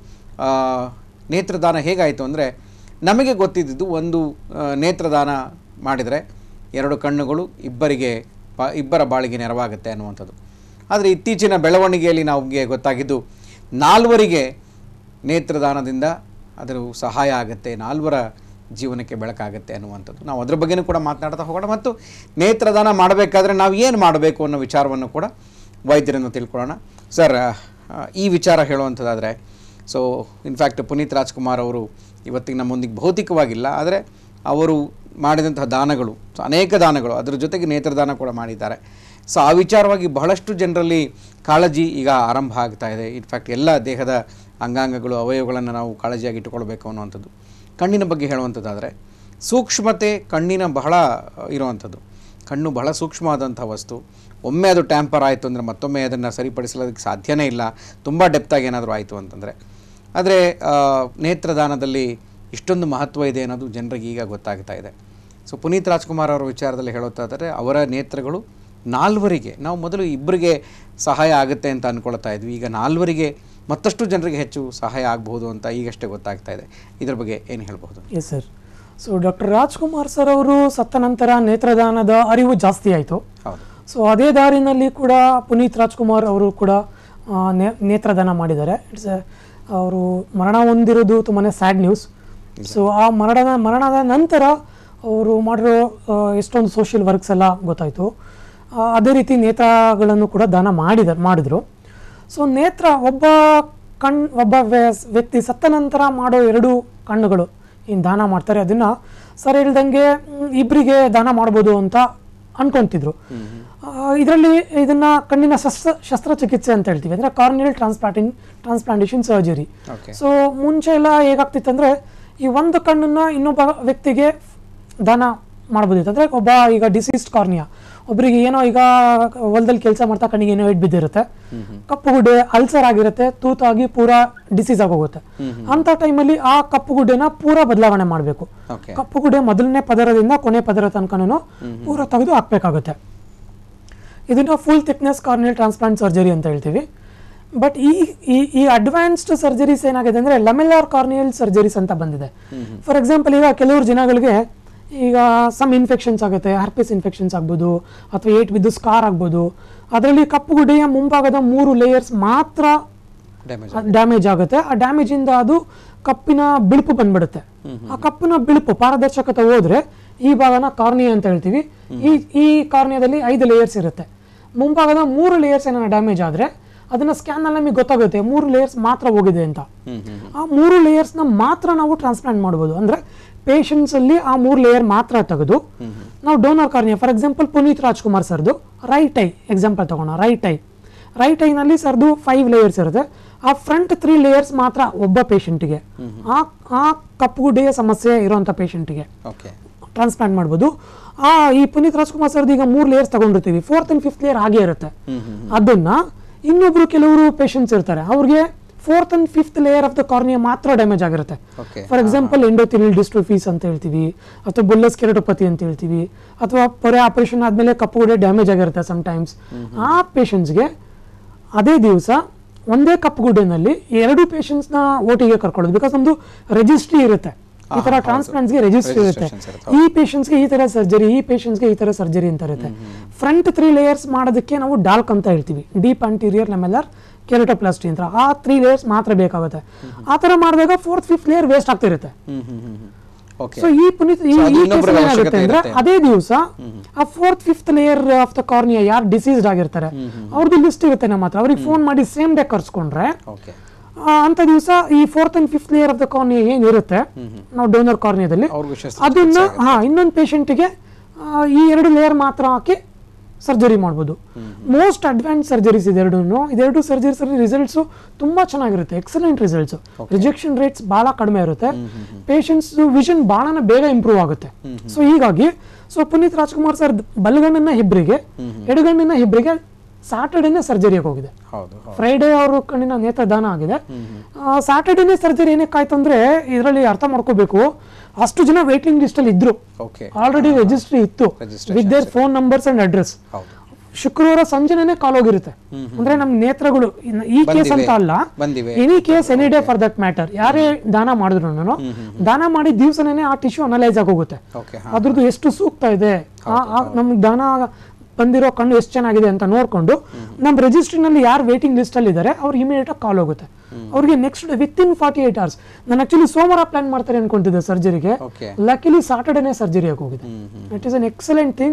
ನೇತ್ರದಾನ ಹೇಗಾಯಿತು ಅಂದರೆ, ನಮಗೆ ಗೊತ್ತಿದ್ದು ಒಂದು ನೇತ್ರದಾನ ಮಾಡಿದರೆ ಎರಡು ಕಣ್ಣುಗಳು ಇಬ್ಬರಿಗೆ ಪ ಇಬ್ಬರ ಬಾಳಿಗೆ ನೆರವಾಗುತ್ತೆ ಅನ್ನುವಂಥದ್ದು. ಆದರೆ ಇತ್ತೀಚಿನ ಬೆಳವಣಿಗೆಯಲ್ಲಿ ನಮಗೆ ಗೊತ್ತಾಗಿದ್ದು ನಾಲ್ವರಿಗೆ ನೇತ್ರದಾನದಿಂದ ಅದರ ಸಹಾಯ ಆಗುತ್ತೆ, ನಾಲ್ವರ ಜೀವನಕ್ಕೆ ಬೆಳಕಾಗುತ್ತೆ ಅನ್ನುವಂಥದ್ದು. ನಾವು ಅದರ ಬಗ್ಗೆನೂ ಕೂಡ ಮಾತನಾಡ್ತಾ ಹೋಗೋಣ. ಮತ್ತು ನೇತ್ರದಾನ ಮಾಡಬೇಕಾದ್ರೆ ನಾವು ಏನು ಮಾಡಬೇಕು ಅನ್ನೋ ವಿಚಾರವನ್ನು ಕೂಡ ವೈದ್ಯರನ್ನು ತಿಳ್ಕೊಳ್ಳೋಣ. ಸರ್, ಈ ವಿಚಾರ ಹೇಳುವಂಥದ್ದಾದರೆ, ಸೊ ಇನ್ಫ್ಯಾಕ್ಟ್ ಪುನೀತ್ ರಾಜ್ಕುಮಾರ್ ಅವರು ಇವತ್ತಿಗೆ ನಮ್ಮೊಂದಿಗೆ ಭೌತಿಕವಾಗಿಲ್ಲ, ಆದರೆ ಅವರು ಮಾಡಿದಂತಹ ದಾನಗಳು, ಸೊ ಅನೇಕ ದಾನಗಳು, ಅದರ ಜೊತೆಗೆ ನೇತ್ರದಾನ ಕೂಡ ಮಾಡಿದ್ದಾರೆ. ಸೊ ಆ ವಿಚಾರವಾಗಿ ಬಹಳಷ್ಟು ಜನರಲ್ಲಿ ಕಾಳಜಿ ಈಗ ಆರಂಭ ಆಗ್ತಾ ಇದೆ. ಇನ್ಫ್ಯಾಕ್ಟ್ ಎಲ್ಲ ದೇಹದ ಅಂಗಾಂಗಗಳು, ಅವಯವಗಳನ್ನು ನಾವು ಕಾಳಜಿಯಾಗಿ ಇಟ್ಟುಕೊಳ್ಬೇಕು ಅನ್ನುವಂಥದ್ದು. ಕಣ್ಣಿನ ಬಗ್ಗೆ ಹೇಳುವಂಥದ್ದಾದರೆ, ಸೂಕ್ಷ್ಮತೆ ಕಣ್ಣಿನ ಬಹಳ ಇರುವಂಥದ್ದು. ಕಣ್ಣು ಬಹಳ ಸೂಕ್ಷ್ಮವಾದಂಥ ವಸ್ತು. ಒಮ್ಮೆ ಅದು ಟ್ಯಾಂಪರ್ ಆಯಿತು ಅಂದರೆ ಮತ್ತೊಮ್ಮೆ ಅದನ್ನು ಸರಿಪಡಿಸಲಿಕ್ಕೆ ಸಾಧ್ಯನೇ ಇಲ್ಲ, ತುಂಬ ಡೆಪ್ತಾಗಿ ಏನಾದರೂ ಆಯಿತು ಅಂತಂದರೆ. ಆದರೆ ನೇತ್ರದಾನದಲ್ಲಿ ಇಷ್ಟೊಂದು ಮಹತ್ವ ಇದೆ ಅನ್ನೋದು ಜನರಿಗೆ ಈಗ ಗೊತ್ತಾಗ್ತಾ ಇದೆ. ಸೊ ಪುನೀತ್ ರಾಜ್ಕುಮಾರ್ ಅವರ ವಿಚಾರದಲ್ಲಿ ಹೇಳುತ್ತಾದರೆ, ಅವರ ನೇತ್ರಗಳು ನಾಲ್ವರಿಗೆ, ನಾವು ಮೊದಲು ಇಬ್ಬರಿಗೆ ಸಹಾಯ ಆಗುತ್ತೆ ಅಂತ ಅಂದ್ಕೊಳ್ತಾ ಇದ್ವಿ, ಈಗ ನಾಲ್ವರಿಗೆ ಮತ್ತಷ್ಟು ಜನರಿಗೆ ಹೆಚ್ಚು ಸಹಾಯ ಆಗಬಹುದು ಅಂತ ಈಗಷ್ಟೇ ಗೊತ್ತಾಗ್ತಾ ಇದೆ. ಇದರ ಬಗ್ಗೆ ಏನು ಹೇಳ್ಬೋದು? Yes sir. So doctor Rajkumar sir ಅವರು ಸತ್ತ ನಂತರ ನೇತ್ರದಾನದ ಅರಿವು ಜಾಸ್ತಿ ಆಯಿತು. ಹೌದು. ಸೊ ಅದೇ ದಾರಿನಲ್ಲಿ ಕೂಡ ಪುನೀತ್ ರಾಜ್ಕುಮಾರ್ ಅವರು ಕೂಡ ನೇತ್ರದಾನ ಮಾಡಿದ್ದಾರೆ. ಇಟ್ಸ್ ಅವರು ಮರಣ ಹೊಂದಿರೋದು ತುಂಬಾ ಸ್ಯಾಡ್ ನ್ಯೂಸ್. ಸೊ ಆ ಮರಣದ ಮರಣದ ನಂತರ ಅವರು ಮಾಡಿರೋ ಎಷ್ಟೊಂದು ಸೋಷಿಯಲ್ ವರ್ಕ್ಸ್ ಎಲ್ಲ ಗೊತ್ತಾಯಿತು. ಅದೇ ರೀತಿ ನೇತ್ರಗಳನ್ನು ಕೂಡ ದಾನ ಮಾಡಿದ ಮಾಡಿದರು. ಸೊ ನೇತ್ರ, ಒಬ್ಬ ಕಣ್ ಒಬ್ಬ ವ್ಯಕ್ತಿ ಸತ್ತ ನಂತರ ಮಾಡೋ ಎರಡು ಕಣ್ಣುಗಳು ಏನು ದಾನ ಮಾಡ್ತಾರೆ, ಅದನ್ನು ಸರ್ ಹೇಳ್ದಂಗೆ ಇಬ್ಬರಿಗೆ ದಾನ ಮಾಡ್ಬೋದು ಅಂತ ಅನ್ಕೊತಿದ್ರು. ಇದರಲ್ಲಿ ಇದನ್ನು ಕಣ್ಣಿನ ಶಸ್ತ್ರ ಶಸ್ತ್ರಚಿಕಿತ್ಸೆ ಅಂತ ಹೇಳ್ತೀವಿ, ಅಂದರೆ ಕಾರ್ನಿಯಲ್ ಟ್ರಾನ್ಸ್ಪ್ಲಾಂಟಿನ್ ಟ್ರಾನ್ಸ್ಪ್ಲಾಂಟೇಷನ್ ಸರ್ಜರಿ. ಸೊ ಮುಂಚೆ ಎಲ್ಲ ಹೇಗಾಗ್ತಿತ್ತು ಅಂದರೆ, ಈ ಒಂದು ಕಣ್ಣನ್ನು ಇನ್ನೊಬ್ಬ ವ್ಯಕ್ತಿಗೆ ದಾನ ಮಾಡ್ಬೋದಿತ್ತು. ಅಂದರೆ ಒಬ್ಬ ಈಗ ಡಿಸೀಸ್ಡ್ ಕಾರ್ನಿಯಾ, ಒಬ್ಬರಿಗೆ ಏನೋ ಈಗ ಹೊಲದಲ್ಲಿ ಕೆಲಸ ಮಾಡ್ತಾ ಕಣ್ಣಿಗೆ ಏನೋ ಏಟ್ ಬಿದ್ದಿರುತ್ತೆ, ಕಪ್ಪು ಗುಡ್ಡೆ ಅಲ್ಸರ್ ಆಗಿರುತ್ತೆ, ತೂತಾಗಿ ಪೂರಾ ಡಿಸೀಸ್ ಆಗೋಗುತ್ತೆ. ಅಂತ ಟೈಮಲ್ಲಿ ಆ ಕಪ್ಪು ಗುಡ್ಡೆನ ಪೂರಾ ಬದಲಾವಣೆ ಮಾಡಬೇಕು. ಕಪ್ಪು ಗುಡ್ಡೆ ಮೊದಲನೇ ಪದರದಿಂದ ಕೊನೆ ಪದರ ತನಕನೂ ಪೂರಾ ತೆಗೆದು ಹಾಕ್ಬೇಕಾಗುತ್ತೆ. ಇದನ್ನ full thickness corneal transplant surgery ಅಂತ ಹೇಳ್ತೀವಿ. ಬಟ್ ಈ ಈ ಅಡ್ವಾನ್ಸ್ಡ್ ಸರ್ಜರೀಸ್ ಏನಾಗಿದೆ ಅಂದರೆ ಲೆಮೆಲ್ಲಾರ್ ಕಾರ್ನಿಯಲ್ ಸರ್ಜರೀಸ್ ಅಂತ ಬಂದಿದೆ. ಫಾರ್ ಎಕ್ಸಾಂಪಲ್, ಈಗ ಕೆಲವರು ಜನಗಳಿಗೆ ಈಗ ಸಮ್ ಇನ್ಫೆಕ್ಷನ್ಸ್ ಆಗುತ್ತೆ, ಹರ್ಪಿಸ್ ಇನ್ಫೆಕ್ಷನ್ಸ್ ಆಗ್ಬೋದು, ಅಥವಾ ಏಟ್ ಬಿದ್ದು ಸ್ಕಾರ್ ಆಗ್ಬೋದು. ಅದರಲ್ಲಿ ಕಪ್ಪು ಗುಡ್ಡೆಯ ಮುಂಭಾಗದ ಮೂರು ಲೇಯರ್ಸ್ ಮಾತ್ರ ಡ್ಯಾಮೇಜ್ ಆಗುತ್ತೆ. ಆ ಡ್ಯಾಮೇಜಿಂದ ಅದು ಕಪ್ಪಿನ ಬಿಳುಪು ಬಂದ್ಬಿಡುತ್ತೆ. ಆ ಕಪ್ಪಿನ ಬಿಳುಪು ಪಾರದರ್ಶಕತೆ ಹೋದ್ರೆ ಈ ಭಾಗನ ಕಾರ್ನಿಯಾ ಅಂತ ಹೇಳ್ತೀವಿ. ಈ ಈ ಕಾರ್ನಿಯಾದಲ್ಲಿ ಐದು ಲೇಯರ್ಸ್ ಇರುತ್ತೆ. ಮುಂಭಾಗದ ಮೂರು ಲೇಯರ್ಸ್ ಏನಾರ ಡ್ಯಾಮೇಜ್ ಆದರೆ ಅದನ್ನ ಸ್ಕ್ಯಾನ್ ಅಲ್ಲಿ ನಮಗೆ ಗೊತ್ತಾಗುತ್ತೆ ಮೂರು ಲೇಯರ್ಸ್ ಮಾತ್ರ ಹೋಗಿದೆ ಅಂತ. ಆ ಮೂರು ಲೇಯರ್ಸ್ ನ ಮಾತ್ರ ನಾವು ಟ್ರಾನ್ಸ್ಪ್ಲಾಂಟ್ ಮಾಡಬಹುದು. ಅಂದ್ರೆ ಪೇಷಂಟ್ಸ್ ಅಲ್ಲಿ ಆ ಮೂರು ಲೇಯರ್ ಮಾತ್ರ ತೆಗೆದು ನಾವು donor cornea, for example Puneeth Rajkumar ಸರ್ದು ರೈಟ್ ಐ ಎಕ್ಸಾಂಪಲ್ ತಗೋಣ. ರೈಟ್ ಐ ರೈಟ್ ಐನಲ್ಲಿ ಸರ್ದು ಫೈವ್ ಲೇಯರ್ಸ್ ಇರುತ್ತೆ. ಆ ಫ್ರಂಟ್ ತ್ರೀ ಲೇಯರ್ಸ್ ಮಾತ್ರ ಒಬ್ಬ ಪೇಷಂಟ್ಗೆ, ಆ ಆ ಕಪ್ಪು ಗುಡ್ಡೆಯ ಸಮಸ್ಯೆ ಇರುವಂತ ಪೇಷಂಟ್ಗೆ ಟ್ರಾನ್ಸ್ಪ್ಲಾಂಟ್ ಮಾಡ್ಬೋದು. ಆ ಈ ಪುನೀತ್ ರಾಜ್ಕುಮಾರ್ ಸರ್ದು ಈಗ ಮೂರು ಲೇಯರ್ಸ್ ತಗೊಂಡಿರ್ತೀವಿ, ಫೋರ್ತ್ ಅಂಡ್ ಫಿಫ್ತ್ ಲೇಯರ್ ಹಾಗೆ ಇರುತ್ತೆ. ಅದನ್ನ ಇನ್ನೊಬ್ರು ಕೆಲವರು ಪೇಷಂಟ್ಸ್ ಇರ್ತಾರೆ, ಅವ್ರಿಗೆ fourth and fifth layer of the cornea ಮಾತ್ರ ಡ್ಯಾಮೇಜ್ ಆಗಿರುತ್ತೆ. ಫಾರ್ ಎಕ್ಸಾಂಪಲ್ ಎಂಡೋಥೆಲಿಯಲ್ ಡಿಸ್ಟ್ರೋಫೀಸ್ ಅಂತ ಹೇಳ್ತೀವಿ, ಅಥವಾ ಬುಲ್ಲಸ್ ಕೆರಟೋಪತಿ ಅಂತ ಹೇಳ್ತೀವಿ, ಅಥವಾ ಪೊರೆ ಆಪರೇಷನ್ ಆದ್ಮೇಲೆ ಕಪ್ಪು ಗುಡ್ಡೆ ಡ್ಯಾಮೇಜ್ ಆಗಿರುತ್ತೆ ಸಮ್ಟೈಮ್ಸ್. ಆ ಪೇಷಂಟ್ಸ್ಗೆ ಅದೇ ದಿವಸ ಒಂದೇ ಕಪ್ಪು ಗುಡ್ಡೆನಲ್ಲಿ ಎರಡು ಪೇಷಂಟ್ಸ್ನ ಓಟಿಗೆ ಕರ್ಕೊಳ್ಳೋದು. ಬಿಕಾಸ್ ನಮ್ದು ರಿಜಿಸ್ಟ್ರಿ ಇರುತ್ತೆ, ಈ ತರ ಟ್ರಾನ್ಸ್ಪ್ಲಾಂಟ್ಸ್ಗೆ ರಿಜಿಸ್ಟರ್ ಇರುತ್ತೆ. ಈ ಪೇಷಂಟ್ಸ್ಗೆ ಈ ತರ ಸರ್ಜರಿ, ಈ ಪೇಷಂಟ್ಸ್ಗೆ ಈ ತರ ಸರ್ಜರಿ ಅಂತ ಇರುತ್ತೆ. ಫ್ರಂಟ್ ತ್ರೀ ಲೇಯರ್ಸ್ ಮಾಡೋದಕ್ಕೆ ನಾವು ಡಾಲ್ಕ್ ಅಂತ ಹೇಳ್ತೀವಿ, ಡೀಪ್ ಅಂಟೀರಿಯರ್ ಲೆಮೆಲ್ಲರ್ ಕೆರಟೋಪ್ಲಾಸ್ಟಿ ಅಂತ. ಆ ತ್ರೀ ಲೇಯರ್ಸ್ ಮಾತ್ರ ಬೇಕಾಗುತ್ತೆ. ಆ ತರ ಮಾಡಿದಾಗ ಫೋರ್ತ್ ಫಿಫ್ತ್ ಲೇಯರ್ ವೇಸ್ಟ್ ಆಗ್ತಿರುತ್ತೆ. ಸೊ ಈ ಪುನೀತ್ ಏನಾಗುತ್ತೆ ಅಂದ್ರೆ ಅದೇ ದಿವಸ ಆ fourth fifth layer of the cornea ಯಾರು ಡಿಸೀಸ್ಡ್ ಆಗಿರ್ತಾರೆ ಅವ್ರದ್ದು ಲಿಸ್ಟ್ ಇರುತ್ತೆ ನಮ್ಮ ಹತ್ರ. ಅವ್ರಿಗೆ ಫೋನ್ ಮಾಡಿ ಸೇಮ್ ಡೇ ಕರ್ಸ್ಕೊಂಡ್ರೆ ಅಂತ ದಿವಸ ಈ fourth and fifth layer of the cornea ಏನಿರುತ್ತೆ ನಾವು ಡೋನರ್ ಕಾರ್ನಿಯಾದಲ್ಲಿ ಅದನ್ನ ಹಾ ಇನ್ನೊಂದು ಪೇಷಂಟ್ಗೆ ಈ ಎರಡು ಲೇಯರ್ ಮಾತ್ರ ಹಾಕಿ ಸರ್ಜರಿ ಮಾಡ್ಬೋದು. ಮೋಸ್ಟ್ ಅಡ್ವಾನ್ಸ್ ಸರ್ಜರೀಸ್ ಇದೆರಡು ಇದೆರಡು ಸರ್ಜರೀಸ್ ಅಲ್ಲಿ ರಿಸಲ್ಟ್ಸ್ ತುಂಬಾ ಚೆನ್ನಾಗಿರುತ್ತೆ, ಎಕ್ಸಲೆಂಟ್ ರಿಸಲ್ಟ್ಸ್. ರಿಜೆಕ್ಷನ್ ರೇಟ್ಸ್ ಬಹಳ ಕಡಿಮೆ ಇರುತ್ತೆ, ಪೇಷಂಟ್ಸ್ ವಿಷನ್ ಬಹಳ ಬೇಗ ಇಂಪ್ರೂವ್ ಆಗುತ್ತೆ. ಸೊ ಹೀಗಾಗಿ ಸೊ ಪುನೀತ್ ರಾಜ್ಕುಮಾರ್ ಸರ್ ಬಲಗಣ್ಣಿನ ಹೆಬ್ರಿಗೆ ಎಡಗಣ್ಣಿನ ಹೆಬ್ರಿಗೆ ಸ್ಯಾಟರ್ಡೇನೆ ಸರ್ಜರಿಗೆ ಹೋಗಿದೆ. ಫ್ರೈಡೇ ಅವರು ಕಣ್ಣಿನ ನೇತ್ರದಾನ ಆಗಿದೆ. ಸ್ಯಾಟರ್ಡೇನೆ ಸರ್ಜರಿ ಏನಕ್ಕಾಯ್ತು ಅಂದ್ರೆ ಇದರಲ್ಲಿ ಅರ್ಥ ಮಾಡ್ಕೋಬೇಕು, ಅಷ್ಟು ಜನ ವೇಟಿಂಗ್ ಲಿಸ್ಟ್ ಅಲ್ಲಿ ಇದ್ರು, ಆಲ್ರೆಡಿ ರಿಜಿಸ್ಟ್ರಿ ಇತ್ತು with their phone numbers and address. ಶುಕ್ರವಾರ ಸಂಜೆನೇ ಕಾಲ್ ಹೋಗಿರುತ್ತೆ. ಅಂದ್ರೆ ನಮ್ ನೇತ್ರಗಳು ಈ ಕೇಸ್ ಅಂತ ಅಲ್ಲ, any case any day for that matter, ಯಾರೇ ದಾನ ಮಾಡಿದ್ರು ನಾನು ದಾನ ಮಾಡಿ ದಿವಸನೇ ಆ ಟಿಶ್ಯೂ ಅನಲೈಸ್ ಆಗಿ ಹೋಗುತ್ತೆ. ಅದ್ರದ್ದು ಎಷ್ಟು ಸೂಕ್ತ ಇದೆ, ನಮ್ಗೆ ದಾನ ಬಂದಿರೋ ಕಣ್ಣು ಎಷ್ಟು ಚೆನ್ನಾಗಿದೆ ಅಂತ ನೋಡ್ಕೊಂಡು ನಮ್ಮ ರಿಜಿಸ್ಟ್ರಿನಲ್ಲಿ ಯಾರು ವೇಟಿಂಗ್ ಲಿಸ್ಟ್ ಅಲ್ಲಿ ಇದ್ದಾರೆ ಅವ್ರಿಗೆ ಇಮಿಡಿಯೇಟ್ ಆಗಿ ಕಾಲ್ ಹೋಗುತ್ತೆ. ಅವ್ರಿಗೆ next day within forty eight hours. ನಾನು ಆಕ್ಚುಲಿ ಸೋಮವಾರ ಪ್ಲಾನ್ ಮಾಡ್ತಾರೆ ಅನ್ಕೊಂತಿದ್ದೆ ಸರ್ಜರಿಗೆ, ಲಕಿಲಿ ಸಾಟರ್ಡೇನೆ ಸರ್ಜರಿ ಆಗಿ ಹೋಗಿದೆ. It is an excellent thing.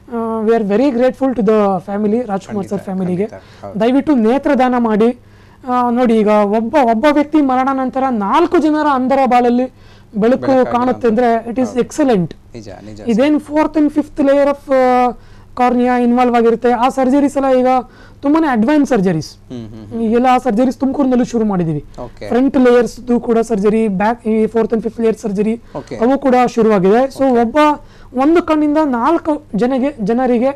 We are very grateful to the family, Rajkumar sir ಫ್ಯಾಮಿಲಿಗೆ. ದಯವಿಟ್ಟು ನೇತ್ರದಾನ ಮಾಡಿ. ನೋಡಿ ಈಗ ಒಬ್ಬ ಒಬ್ಬ ವ್ಯಕ್ತಿ ಮರಣ ನಂತರ ನಾಲ್ಕು ಜನರ ಅಂಧರ ಬಾಳಲ್ಲಿ ಬೆಳಕು ಕಾಣುತ್ತೆ ಅಂದ್ರೆ ಇಟ್ ಈಸ್ ಎಕ್ಸಲೆಂಟ್. ಇದೇನು fourth and fifth layer of cornea involve ಆಗಿರುತ್ತೆ. ಆ ಸರ್ಜರೀಸ್ ಎಲ್ಲ ಈಗ ತುಂಬಾನೇ ಅಡ್ವಾನ್ಸ್ ಸರ್ಜರೀಸ್, ಈಗೆಲ್ಲ ಆ ಸರ್ಜರೀಸ್ ತುಮಕೂರಿನಲ್ಲೂ ಶುರು ಮಾಡಿದೀವಿ. ಫ್ರಂಟ್ ಲೇಯರ್ಸ್ ಕೂಡ ಸರ್ಜರಿ, ಬ್ಯಾಕ್ ಈ fourth and fifth layer surgery ಅವು ಕೂಡ ಶುರುವಾಗಿದೆ. ಸೊ ಒಬ್ಬ ಒಂದು ಕಣ್ಣಿಂದ ನಾಲ್ಕು ಜನಗೆ ಜನರಿಗೆ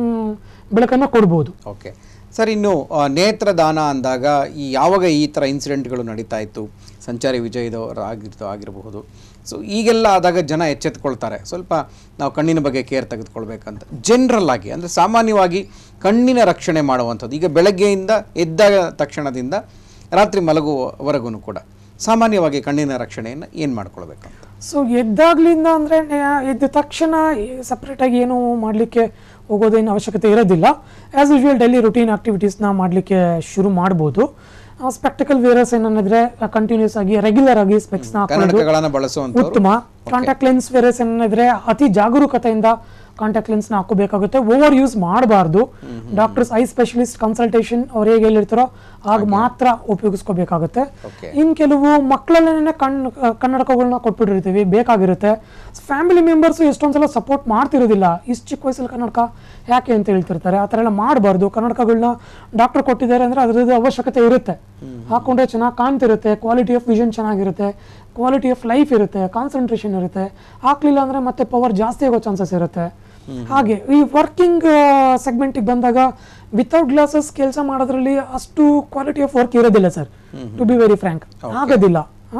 ಬೆಳಕನ್ನು ಕೊಡ್ಬೋದು. ಓಕೆ ಸರ್, ಇನ್ನು ನೇತ್ರದಾನ ಅಂದಾಗ ಈ ಯಾವಾಗ ಈ ಥರ ಇನ್ಸಿಡೆಂಟ್ಗಳು ನಡೀತಾ ಇತ್ತು, ಸಂಚಾರಿ ವಿಜಯದವರು ಆಗಿರ್ತ ಆಗಿರಬಹುದು, ಸೊ ಈಗೆಲ್ಲ ಆದಾಗ ಜನ ಎಚ್ಚೆತ್ಕೊಳ್ತಾರೆ, ಸ್ವಲ್ಪ ನಾವು ಕಣ್ಣಿನ ಬಗ್ಗೆ ಕೇರ್ ತೆಗೆದುಕೊಳ್ಬೇಕಂತ. ಜನರಲ್ ಆಗಿ ಅಂದರೆ ಸಾಮಾನ್ಯವಾಗಿ ಕಣ್ಣಿನ ರಕ್ಷಣೆ ಮಾಡುವಂಥದ್ದು ಈಗ ಬೆಳಗ್ಗೆಯಿಂದ ಎದ್ದ ತಕ್ಷಣದಿಂದ ರಾತ್ರಿ ಮಲಗುವವರೆಗೂ ಕೂಡ ಸಾಮಾನ್ಯವಾಗಿ ಕಣ್ಣಿನ ರಕ್ಷಣೆಯನ್ನು ಏನು ಮಾಡ್ಕೊಳ್ಬೇಕಂತ? ಸೊ ಎದ್ದಾಗ್ಲಿಂದ ಅಂದರೆ ಎದ್ದ ತಕ್ಷಣ ಸಪ್ರೇಟಾಗಿ ಏನು ಮಾಡಲಿಕ್ಕೆ ಹೋಗೋದೇನು ಅವಶ್ಯಕತೆ ಇರೋದಿಲ್ಲ. ಆ್ಯಸ್ ಯೂಶುವಲ್ ಡೈಲಿ ರುಟೀನ್ ಆಕ್ಟಿವಿಟೀಸ್ನ ಮಾಡಲಿಕ್ಕೆ ಶುರು ಮಾಡ್ಬೋದು. ಸ್ಪೆಕ್ಟಿಕಲ್ ವೇರಸ್ ಏನಂದ್ರೆ ಕಂಟಿನ್ಯೂಸ್ ಆಗಿ ರೆಗ್ಯುಲರ್ ಆಗಿ ಸ್ಪೆಕ್ಸ್ ನ ಹಾಕೊಳ್ಳೋದು ಉತ್ತಮ. ಕಾಂಟ್ಯಾಕ್ಟ್ ಲೆನ್ಸ್ ವೇರಸ್ ಏನಂದ್ರೆ ಅತಿ ಜಾಗರೂಕತೆಯಿಂದ ಕಾಂಟ್ಯಾಕ್ಟ್ ಲೆನ್ಸ್ ನ ಹಾಕೋಬೇಕಾಗುತ್ತೆ. ಓವರ್ ಯೂಸ್ ಮಾಡಬಾರ್ದು. ಡಾಕ್ಟರ್ಸ್ ಐ ಸ್ಪೆಷಲಿಸ್ಟ್ ಕನ್ಸಲ್ಟೇಷನ್ ಅವ್ರು ಹೇಗೆ ಹೇಳಿರ್ತಾರೋ ಆಗ ಮಾತ್ರ ಉಪಯೋಗಿಸ್ಕೋಬೇಕಾಗುತ್ತೆ. ಇನ್ ಕೆಲವು ಮಕ್ಕಳಲ್ಲೇನೆ ಕಣ್ ಕನ್ನಡಕಗಳನ್ನ ಕೊಟ್ಬಿಟ್ಟಿರ್ತೀವಿ, ಬೇಕಾಗಿರುತ್ತೆ. ಫ್ಯಾಮಿಲಿ ಮೆಂಬರ್ಸ್ ಎಷ್ಟೊಂದ್ಸಲ ಸಪೋರ್ಟ್ ಮಾಡ್ತಿರೋದಿಲ್ಲ, ಇಷ್ಟು ಚಿಕ್ಕ ವಯಸ್ಸಲ್ಲಿ ಕನ್ನಡಕ ಯಾಕೆ ಅಂತ ಹೇಳ್ತಿರ್ತಾರೆ. ಆ ಥರ ಎಲ್ಲ ಮಾಡಬಾರ್ದು. ಕನ್ನಡಕಗಳನ್ನ ಡಾಕ್ಟರ್ ಕೊಟ್ಟಿದ್ದಾರೆ ಅಂದ್ರೆ ಅದ್ರದ್ದು ಅವಶ್ಯಕತೆ ಇರುತ್ತೆ, ಹಾಕೊಂಡ್ರೆ ಚೆನ್ನಾಗಿ ಕಾಣ್ತಿರುತ್ತೆ, ಕ್ವಾಲಿಟಿ ಆಫ್ ವಿಷನ್ ಚೆನ್ನಾಗಿರುತ್ತೆ, ಕ್ವಾಲಿಟಿ ಆಫ್ ಲೈಫ್ ಇರುತ್ತೆ, ಕಾನ್ಸಂಟ್ರೇಷನ್ ಇರುತ್ತೆ. ಹಾಕ್ಲಿಲ್ಲ ಅಂದ್ರೆ ಮತ್ತೆ ಪವರ್ ಜಾಸ್ತಿ ಆಗೋ ಚಾನ್ಸಸ್ ಇರುತ್ತೆ. ಹಾಗೆ ಈ ವರ್ಕಿಂಗ್ ಸೆಗ್ಮೆಂಟಿಗೆ ಬಂದಾಗ ವಿತೌಟ್ ಗ್ಲಾಸಸ್ ಕೆಲಸ ಮಾಡೋದ್ರಲ್ಲಿ ಅಷ್ಟು ಕ್ವಾಲಿಟಿ ಆಫ್ ವರ್ಕ್ ಇರೋದಿಲ್ಲ sir, to be very frank. ಆಗೋದಿಲ್ಲ.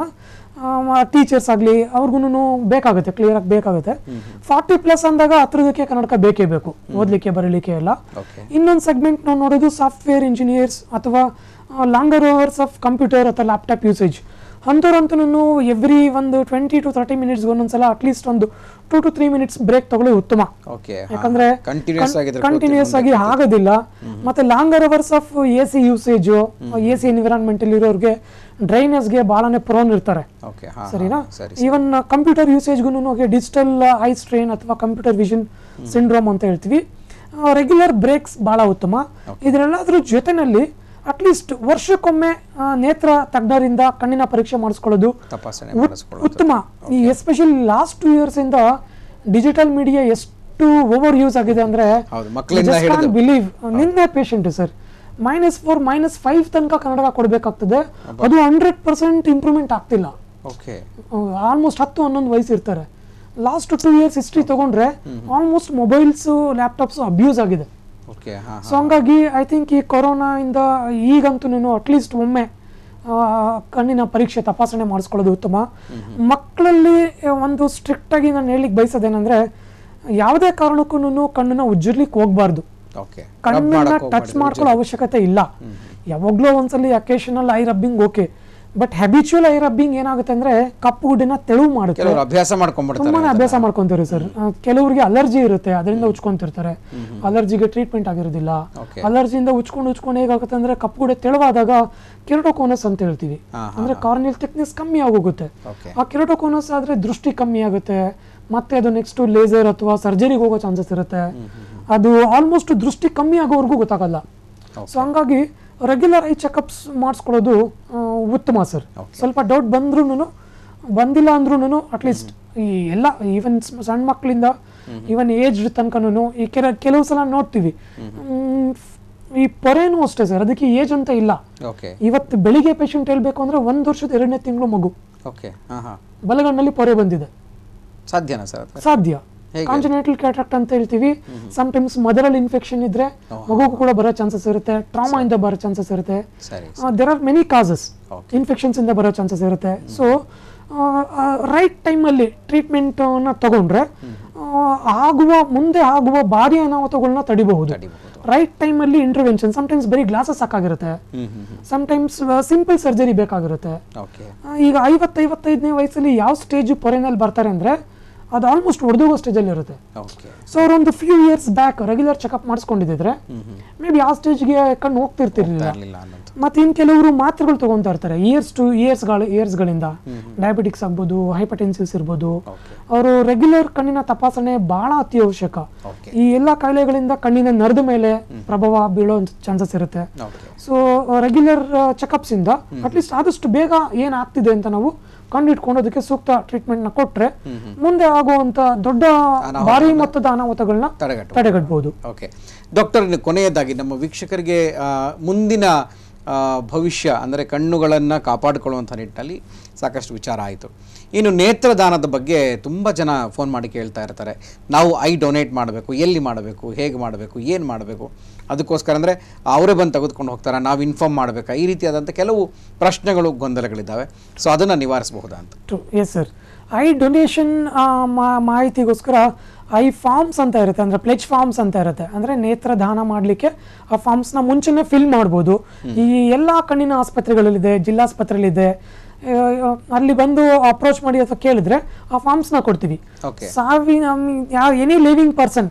ಟೀಚರ್ಸ್ ಆಗಲಿ ಅವ್ರಿಗೂ ಬೇಕಾಗುತ್ತೆ, ಕ್ಲಿಯರ್ ಆಗಿ ಬೇಕಾಗುತ್ತೆ. ಫಾರ್ಟಿ ಪ್ಲಸ್ ಅಂದಾಗ ಹತ್ರದಕ್ಕೆ ಕನ್ನಡಕ ಬೇಕೇ ಬೇಕು, ಓದಲಿಕ್ಕೆ ಬರಲಿಕ್ಕೆ ಎಲ್ಲ. ಇನ್ನೊಂದು ಸೆಗ್ಮೆಂಟ್ ನಾವು ನೋಡೋದು ಸಾಫ್ಟ್ವೇರ್ ಇಂಜಿನಿಯರ್ಸ್ ಅಥವಾ ಲಾಂಗರ್ ಅವರ್ಸ್ ಆಫ್ ಕಂಪ್ಯೂಟರ್ ಅಥವಾ ಲ್ಯಾಪ್ಟಾಪ್ ಯೂಸೇಜ್ ಅಂಥವ್ರಂತೂ ಎವ್ರಿ ಒಂದು ಟ್ವೆಂಟಿ ಟು ತರ್ಟಿ ಮಿನಿಟ್ಸ್ ಒಂದೊಂದ್ಸಲ ಅಟ್ಲೀಸ್ಟ್ ಒಂದು two to three minutes break ತಗೊಳ್ಳಿ ಉತ್ತಮ. ಯಾಕಂದ್ರೆ ಕಂಟಿನ್ಯೂಸ್ ಆಗಿ ಆಗೋದಿಲ್ಲ. ಮತ್ತೆ longer hours of A C usage, A C environment ಅಲ್ಲಿ ಇರೋರಿಗೆ ಡ್ರೈನೆಸ್ಗೆ ಬಹಳನೇ ಪ್ರೋನ್ ಇರ್ತಾರೆ, ಸರಿನಾ? ಈವನ್ ಕಂಪ್ಯೂಟರ್ ಯೂಸೇಜ್ಗೂ ಡಿಜಿಟಲ್ ಐ ಸ್ಟ್ರೈನ್ ಅಥವಾ ಕಂಪ್ಯೂಟರ್ ವಿಷನ್ ಸಿಂಡ್ರೋಮ್ ಅಂತ ಹೇಳ್ತೀವಿ. ರೆಗ್ಯುಲರ್ ಬ್ರೇಕ್ಸ್ ಬಹಳ ಉತ್ತಮ. ಇದರೆಲ್ಲದ್ರ ಜೊತೆನಲ್ಲಿ ಅಟ್ಲೀಸ್ಟ್ ವರ್ಷಕ್ಕೊಮ್ಮೆ ನೇತ್ರ ತಜ್ಞರಿಂದ ಕಣ್ಣಿನ ಪರೀಕ್ಷೆ ಮಾಡಿಸ್ಕೊಳ್ಳೋದು ಉತ್ತಮ. ಈ ಎಸ್ಪೆಷಲಿ ಲಾಸ್ಟ್ ಟೂ ಇಯರ್ಸ್ ಇಂದ ಡಿಜಿಟಲ್ ಮೀಡಿಯಾ ಎಷ್ಟು ಓವರ್ ಯೂಸ್ ಆಗಿದೆ ಅಂದ್ರೆ ಬಿಲೀವ್. ನಿನ್ನೆ patient sir minus four minus five ತನಕ ಕನ್ನಡ ಕೊಡ್ಬೇಕಾಗ್ತದೆ, ಅದು ಹಂಡ್ರೆಡ್ ಪರ್ಸೆಂಟ್ ಇಂಪ್ರೂವ್ಮೆಂಟ್ ಆಗ್ತಿಲ್ಲ. ಆಲ್ಮೋಸ್ಟ್ ಹತ್ತು ಹನ್ನೊಂದು ವಯಸ್ಸು ಇರ್ತಾರೆ. ಲಾಸ್ಟ್ ಟೂ ಇಯರ್ಸ್ ಹಿಸ್ಟ್ರಿ ತಗೊಂಡ್ರೆ ಆಲ್ಮೋಸ್ಟ್ ಮೊಬೈಲ್ಸ್ ಲ್ಯಾಪ್ಟಾಪ್ಸ್ ಅಬ್ಯೂಸ್ ಆಗಿದೆ. ಸೊ ಹಂಗಾಗಿ ಐ ಥಿಂಕ್ ಈ ಕೊರೋನಾ ಇಂದ ಈಗಂತೂ ಅಟ್ಲೀಸ್ಟ್ ಒಮ್ಮೆ ಕಣ್ಣಿನ ಪರೀಕ್ಷೆ ತಪಾಸಣೆ ಮಾಡಿಸ್ಕೊಳ್ಳೋದು ಉತ್ತಮ. ಮಕ್ಕಳಲ್ಲಿ ಒಂದು ಸ್ಟ್ರಿಕ್ಟ್ ಆಗಿ ನಾನು ಹೇಳಿಕ್ ಬಯಸೋದೇನಂದ್ರೆ ಯಾವುದೇ ಕಾರಣಕ್ಕೂ ಕಣ್ಣನ್ನ ಉಜ್ಜಿರ್ಲಿಕ್ಕೆ ಹೋಗ್ಬಾರ್ದು, ಕಣ್ಣನ್ನ ಟಚ್ ಮಾಡ್ಕೊಳ್ಳೋ ಅವಶ್ಯಕತೆ ಇಲ್ಲ. ಯಾವಾಗ್ಲೂ ಒಂದ್ಸಲಿ occasional eye rubbing okay, but habitual eye rubbing ಏನಾಗುತ್ತೆ ಅಂದ್ರೆ ಕಪ್ಪು ಗುಡ್ಡೆನ ತೆಳುವು ಮಾಡುತ್ತೆ. ಕೆಲವರು ಅಭ್ಯಾಸ ಮಾಡ್ಕೊಂಡ್ಬಿಡ್ತಾರೆ, ತುಂಬಾನೇ ಅಭ್ಯಾಸ ಮಾಡ್ಕೊಂತಾರೆ ಸರ್. ಕೆಲವರಿಗೆ ಅಲರ್ಜಿ ಇರುತ್ತೆ, ಅದರಿಂದ ಉಚ್ಕೊಂತಿರ್ತಾರೆ. ಅಲರ್ಜಿಗೆ ಟ್ರೀಟ್ಮೆಂಟ್ ಆಗಿರೋದಿಲ್ಲ. ಅಲರ್ಜಿಯಿಂದ ಉಚ್ಕೊಂಡು ಉಚ್ಕೊಂಡು ಹೇಗಾಗುತ್ತೆ ಅಂದ್ರೆ ಕಪ್ಪು ಗುಡ್ಡೆ ತೆಳುವಾದಾಗ ಕೆರಟೋಕೋನಸ್ ಅಂತ ಹೇಳ್ತೀವಿ, ಅಂದ್ರೆ ಕಾರ್ನಿಯಲ್ ಥಿಕ್ನೆಸ್ ಕಮ್ಮಿ ಆಗೋಗುತ್ತೆ. ಆ ಕೆರಟೋಕೋನಸ್ ಆದ್ರೆ ದೃಷ್ಟಿ ಕಮ್ಮಿ ಆಗುತ್ತೆ, ಮತ್ತೆ ಅದು ನೆಕ್ಸ್ಟ್ ಲೇಸರ್ ಅಥವಾ ಸರ್ಜರಿಗೆ ಹೋಗೋ ಚಾನ್ಸಸ್ ಇರುತ್ತೆ. ಅದು ಆಲ್ಮೋಸ್ಟ್ ದೃಷ್ಟಿ ಕಮ್ಮಿ ಆಗೋವರೆಗೂ ಗೊತ್ತಾಗಲ್ಲ. ಸೊ ಹಂಗಾಗಿ ರೆಗ್ಯುಲರ್ ಐ ಚೆಕಪ್ಸ್ ಮಾಡಿಸ್ಕೊಳ್ಳೋದು ಉತ್ತಮ ಸರ್. ಸ್ವಲ್ಪ ಡೌಟ್ ಬಂದ್ರೂ ಬಂದಿಲ್ಲ ಅಂದ್ರೂ ಅಟ್ಲೀಸ್ಟ್ ಈ ಎಲ್ಲ ಈವನ್ ಸಣ್ಣ ಮಕ್ಕಳಿಂದ ಈವನ್ ಏಜ್ ತನಕನೂ ಈ ಕೆಲ ಕೆಲವು ಸಲ ನೋಡ್ತೀವಿ ಈ ಪೊರೆನೂ ಅಷ್ಟೇ ಸರ್, ಅದಕ್ಕೆ ಏಜ್ ಅಂತ ಇಲ್ಲ. ಇವತ್ತು ಬೆಳಿಗ್ಗೆ ಪೇಷಂಟ್ ಹೇಳ್ಬೇಕು ಅಂದ್ರೆ ಒಂದ್ ವರ್ಷದ ಎರಡನೇ ತಿಂಗಳು ಮಗು ಬಲಗಣ್ಣಲ್ಲಿ ಪೊರೆ ಬಂದಿದೆ. ಸಾಧ್ಯನಾ ಸರ್? ಸಾಧ್ಯ. ಕಾಂಜೆನಿಟಲ್ ಕ್ಯಾಟ್ರಾಕ್ಟ್ ಅಂತ ಹೇಳ್ತೀವಿ. ಸಮ್ಟೈಮ್ಸ್ ಮದರಲ್ಲಿ ಇನ್ಫೆಕ್ಷನ್ ಇದ್ರೆ ಮಗುಗೂ ಕೂಡ ಬರೋ ಚಾನ್ಸಸ್ ಇರುತ್ತೆ, ಟ್ರಾಮಾ ಇಂದ ಬರೋ ಚಾನ್ಸಸ್ ಇರುತ್ತೆ. There are many causes, infections ಇಂದ ಬರೋ ಚಾನ್ಸಸ್ ಇರುತ್ತೆ. ಸೊ ರೈಟ್ ಟೈಮಲ್ಲಿ ಟ್ರೀಟ್ಮೆಂಟ್ ನ ತಗೊಂಡ್ರೆ ಆಗುವ ಮುಂದೆ ಆಗುವ ಭಾರಿ ಅನಾಹುತಗಳನ್ನ ತಡಿಬಹುದು. ರೈಟ್ ಟೈಮಲ್ಲಿ ಇಂಟರ್ವೆನ್ಷನ್. ಸಮ್ಟೈಮ್ಸ್ ಬರೀ ಗ್ಲಾಸಸ್ ಸಾಕಾಗಿರುತ್ತೆ, ಸಮ್ಟೈಮ್ಸ್ ಸಿಂಪಲ್ ಸರ್ಜರಿ ಬೇಕಾಗಿರುತ್ತೆ. ಈಗ ಐವತ್ತೈವತ್ತೈದನೇ ವಯಸ್ಸಲ್ಲಿ ಯಾವ ಸ್ಟೇಜ್ ಪೊರೆನಲ್ಲಿ ಬರ್ತಾರೆ ಅಂದ್ರೆ ಅದು ಆಲ್ಮೋಸ್ಟ್ ಹೊಡೆದೋಗೋ ಸ್ಟೇಜಲ್ಲಿ ಇರುತ್ತೆ. ಸೊ ಅವ್ರೊಂದು few years back regular checkup ಮಾಡಿಸ್ಕೊಂಡಿದ್ರೆ ಮೇ ಬಿ ಆ ಸ್ಟೇಜ್ಗೆ ಕಣ್ಣು ಹೋಗ್ತಿರ್ತಿರ್ಲಿಲ್ಲ. ಮತ್ತೆ ಇನ್ ಕೆಲವರು ಮಾತ್ರೆಗಳು ತಗೊಂತಾ ಇರ್ತಾರೆ ಇಯರ್ಸ್ ಟು ಇಯರ್ಸ್ ಇಯರ್ಸ್ ಗಳಿಂದ. ಡಯಾಬಿಟಿಕ್ಸ್ ಆಗ್ಬೋದು, ಹೈಪರ್ಟೆನ್ಸಿವ್ಸ್ ಇರ್ಬೋದು. ಅವರು ರೆಗ್ಯುಲರ್ ಕಣ್ಣಿನ ತಪಾಸಣೆ ಬಹಳ ಅತಿ ಅವಶ್ಯಕ. ಈ ಎಲ್ಲಾ ಕಾಯಿಲೆಗಳಿಂದ ಕಣ್ಣಿನ ನರದ ಮೇಲೆ ಪ್ರಭಾವ ಬೀಳೋ ಚಾನ್ಸಸ್ ಇರುತ್ತೆ. ಸೊ ರೆಗ್ಯುಲರ್ ಚೆಕಪ್ಸ್ ಇಂದ ಅಟ್ಲೀಸ್ಟ್ ಆದಷ್ಟು ಬೇಗ ಏನಾಗ್ತಿದೆ ಅಂತ ನಾವು ಕಂಡಿಟ್ಕೊಂಡು ಅದಕ್ಕೆ ಸೂಕ್ತ ಟ್ರೀಟ್ಮೆಂಟ್ ನ ಕೊಟ್ರೆ ಮುಂದೆ ಆಗುವಂತ ದೊಡ್ಡ ಭಾರಿ ಮೊತ್ತದ ಅನಾಹುತಗಳನ್ನ ತಡೆಗಟ್ಟಬಹುದು. ಓಕೆ ಡಾಕ್ಟರ್, ಕೊನೆಯದಾಗಿ ನಮ್ಮ ವೀಕ್ಷಕರಿಗೆ ಮುಂದಿನ ಭವಿಷ್ಯ ಅಂದರೆ ಕಣ್ಣುಗಳನ್ನು ಕಾಪಾಡಿಕೊಳ್ಳುವಂಥ ನಿಟ್ಟಿನಲ್ಲಿ ಸಾಕಷ್ಟು ವಿಚಾರ ಆಯಿತು. ಇನ್ನು ನೇತ್ರದಾನದ ಬಗ್ಗೆ ತುಂಬ ಜನ ಫೋನ್ ಮಾಡಿ ಕೇಳ್ತಾ ಇರ್ತಾರೆ. ನಾವು ಐ ಡೊನೇಟ್ ಮಾಡಬೇಕು, ಎಲ್ಲಿ ಮಾಡಬೇಕು, ಹೇಗೆ ಮಾಡಬೇಕು, ಏನು ಮಾಡಬೇಕು, ಅದಕ್ಕೋಸ್ಕರ ಅಂದರೆ ಅವರೇ ಬಂದು ತೆಗೆದುಕೊಂಡು ಹೋಗ್ತಾರೆ, ನಾವು ಇನ್ಫಾರ್ಮ್ ಮಾಡಬೇಕಾ, ಈ ರೀತಿಯಾದಂಥ ಕೆಲವು ಪ್ರಶ್ನೆಗಳು, ಗೊಂದಲಗಳಿದ್ದಾವೆ. ಸೊ ಅದನ್ನು ನಿವಾರಿಸಬಹುದಾ ಅಂತ. ಎಸ್ ಸರ್, ಐ ಡೊನೇಷನ್ ಮಾಹಿತಿಗೋಸ್ಕರ ಐ ಫಾರ್ಮ್ಸ್ ಅಂತ ಇರುತ್ತೆ, ಅಂದರೆ ಪ್ಲೆಜ್ ಫಾರ್ಮ್ಸ್ ಅಂತ ಇರುತ್ತೆ. ಅಂದರೆ ನೇತ್ರದಾನ ಮಾಡಲಿಕ್ಕೆ ಆ ಫಾರ್ಮ್ಸ್ನ ಮುಂಚೆನೇ ಫಿಲ್ ಮಾಡ್ಬೋದು. ಈ ಎಲ್ಲ ಕಣ್ಣಿನ ಆಸ್ಪತ್ರೆಗಳಲ್ಲಿದೆ, ಜಿಲ್ಲಾಸ್ಪತ್ರೆಯಲ್ಲಿದೆ. ಅಲ್ಲಿ ಬಂದು ಅಪ್ರೋಚ್ ಮಾಡಿ ಅಥವಾ ಕೇಳಿದ್ರೆ ಆ ಫಾರ್ಮ್ಸ್ನ ಕೊಡ್ತೀವಿ. ಸಾವಿನ ಯಾವ ಎನಿ ಲಿವಿಂಗ್ ಪರ್ಸನ್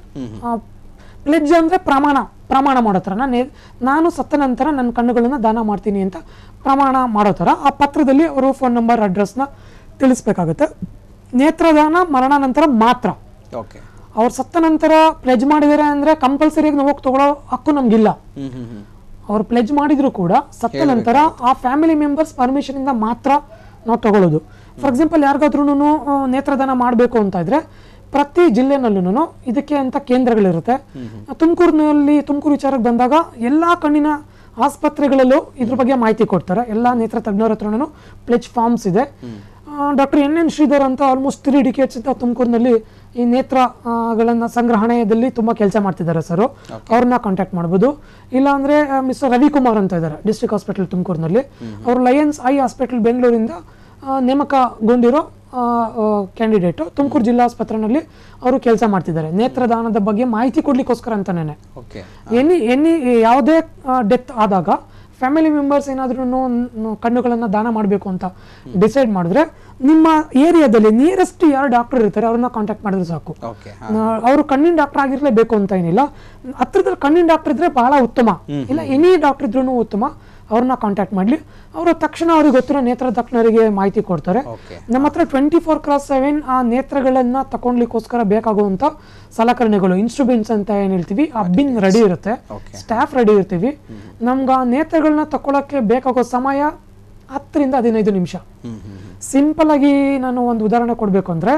ಪ್ಲೆಜ್ ಅಂದರೆ ಪ್ರಮಾಣ ಪ್ರಮಾಣ ಮಾಡೋ ಥರ, ನಾನು ನಾನು ಸತ್ತ ನಂತರ ನನ್ನ ಕಣ್ಣುಗಳನ್ನು ದಾನ ಮಾಡ್ತೀನಿ ಅಂತ ಪ್ರಮಾಣ ಮಾಡೋ ಥರ ಆ ಪತ್ರದಲ್ಲಿ ಅವರು ಫೋನ್ ನಂಬರ್, ಅಡ್ರೆಸ್ನ ತಿಳಿಸ್ಬೇಕಾಗುತ್ತೆ. ನೇತ್ರದಾನ ಮರಣ ನಂತರ ಮಾತ್ರ. ಓಕೆ, ಅವ್ರು ಸತ್ತ ನಂತರ ಪ್ಲೆಜ್ ಮಾಡಿದ್ದಾರೆ ಅಂದರೆ ಕಂಪಲ್ಸರಿಯಾಗಿ ನಾವು ಹೋಗಿ ತಗೊಳ್ಳೋ ಹಕ್ಕು ನಮಗಿಲ್ಲ. ಅವ್ರು ಪ್ಲೆಜ್ ಮಾಡಿದ್ರು ಕೂಡ ಸತ್ತ ನಂತರ ಆ ಫ್ಯಾಮಿಲಿ ಮೆಂಬರ್ಸ್ ಪರ್ಮಿಷನ್ ಇಂದ ಮಾತ್ರ ನಾವು ತಗೊಳ್ಳೋದು. ಫಾರ್ ಎಕ್ಸಾಂಪಲ್ ಯಾರಿಗಾದ್ರೂ ನೇತ್ರದಾನ ಮಾಡಬೇಕು ಅಂತ ಇದ್ರೆ ಪ್ರತಿ ಜಿಲ್ಲೆನಲ್ಲೂ ಇದಕ್ಕೆ ಅಂತ ಕೇಂದ್ರಗಳಿರುತ್ತೆ. ತುಮಕೂರಿನಲ್ಲಿ ತುಮಕೂರು ವಿಚಾರಕ್ಕೆ ಬಂದಾಗ ಎಲ್ಲ ಕಣ್ಣಿನ ಆಸ್ಪತ್ರೆಗಳಲ್ಲೂ ಇದ್ರ ಬಗ್ಗೆ ಮಾಹಿತಿ ಕೊಡ್ತಾರೆ. ಎಲ್ಲ ನೇತ್ರ ತಜ್ಞರ ಹತ್ರನೂ ಪ್ಲೆಜ್ ಫಾರ್ಮ್ಸ್ ಇದೆ. ಡಾಕ್ಟರ್ ಎನ್ ಎನ್ ಶ್ರೀಧರ್ ಅಂತ ಆಲ್ಮೋಸ್ಟ್ ತ್ರೀ ಡಿಕೇಟ್ಸ್ ಅಂತ ತುಮಕೂರಿನಲ್ಲಿ ಈ ನೇತ್ರಗಳನ್ನ ಸಂಗ್ರಹಣೆಯಲ್ಲಿ ತುಂಬಾ ಕೆಲಸ ಮಾಡ್ತಿದ್ದಾರೆ ಸರ್. ಅವ್ರನ್ನ ಕಾಂಟ್ಯಾಕ್ಟ್ ಮಾಡ್ಬೋದು. ಇಲ್ಲ ಅಂದ್ರೆ ಮಿಸ್ಟರ್ ರವಿಕುಮಾರ್ ಅಂತ ಇದ್ದಾರೆ ಡಿಸ್ಟ್ರಿಕ್ಟ್ ಹಾಸ್ಪಿಟಲ್ ತುಮಕೂರಿನಲ್ಲಿ. ಅವರು ಲಯನ್ಸ್ ಐ ಹಾಸ್ಪಿಟಲ್ ಬೆಂಗಳೂರಿಂದ ನೇಮಕಗೊಂಡಿರೋ ಕ್ಯಾಂಡಿಡೇಟು. ತುಮಕೂರು ಜಿಲ್ಲಾ ಆಸ್ಪತ್ರೆಯಲ್ಲಿ ಅವರು ಕೆಲಸ ಮಾಡ್ತಿದ್ದಾರೆ ನೇತ್ರದಾನದ ಬಗ್ಗೆ ಮಾಹಿತಿ ಕೊಡ್ಲಿಕ್ಕೋಸ್ಕರ ಅಂತಾನೆ. ಎನಿ ಎನಿ ಯಾವುದೇ ಡೆತ್ ಆದಾಗ ಫ್ಯಾಮಿಲಿ ಮೆಂಬರ್ಸ್ ಏನಾದ್ರೂ ಕಣ್ಣುಗಳನ್ನ ದಾನ ಮಾಡಬೇಕು ಅಂತ ಡಿಸೈಡ್ ಮಾಡಿದ್ರೆ ನಿಮ್ಮ ಏರಿಯಾದಲ್ಲಿ ನಿಯರೆಸ್ಟ್ ಯಾರು ಡಾಕ್ಟರ್ ಇರ್ತಾರೆ ಅವ್ರನ್ನ ಕಾಂಟ್ಯಾಕ್ಟ್ ಮಾಡಿದ್ರೆ ಸಾಕು. ಅವರು ಕಣ್ಣಿನ ಡಾಕ್ಟರ್ ಆಗಿರ್ಲೇಬೇಕು ಅಂತ ಏನಿಲ್ಲ, ಹತ್ರದಲ್ಲಿ ಕಣ್ಣಿನ ಡಾಕ್ಟರ್ ಇದ್ರೆ ಬಹಳ ಉತ್ತಮ. ಇಲ್ಲ ಎನಿ ಡಾಕ್ಟರ್ ಇದ್ರೂ ಉತ್ತಮ, ಅವ್ರನ್ನ ಕಾಂಟ್ಯಾಕ್ಟ್ ಮಾಡ್ಲಿ. ಅವರು ತಕ್ಷಣ ಅವ್ರಿಗೆ ಗೊತ್ತಿರೋ ನೇತ್ರ ತಜ್ಞರಿಗೆ ಮಾಹಿತಿ ಕೊಡ್ತಾರೆ. ನಮ್ಮ ಹತ್ರ ಟ್ವೆಂಟಿ ಫೋರ್ ಕ್ರಾಸ್ ಸೆವೆನ್ ಆ ನೇತ್ರಗಳನ್ನ ತಕೊಂಡ್ಲಿಕ್ಕೋಸ್ಕರ ಬೇಕಾಗುವಂತ ಸಲಕರಣೆಗಳು, ಇನ್ಸ್ಟ್ರೂಮೆಂಟ್ಸ್ ಅಂತ ಏನ್ ಹೇಳ್ತೀವಿ, ಆ ಬಿನ್ ರೆಡಿ ಇರುತ್ತೆ, ಸ್ಟಾಫ್ ರೆಡಿ ಇರ್ತೀವಿ. ನಮ್ಗೆ ಆ ನೇತ್ರಗಳನ್ನ ತಕೊಳ್ಳೋಕೆ ಬೇಕಾಗೋ ಸಮಯ ಹತ್ತರಿಂದ ಹದಿನೈದು ನಿಮಿಷ. ಸಿಂಪಲ್ ಆಗಿ ನಾನು ಒಂದು ಉದಾಹರಣೆ ಕೊಡ್ಬೇಕು ಅಂದ್ರೆ,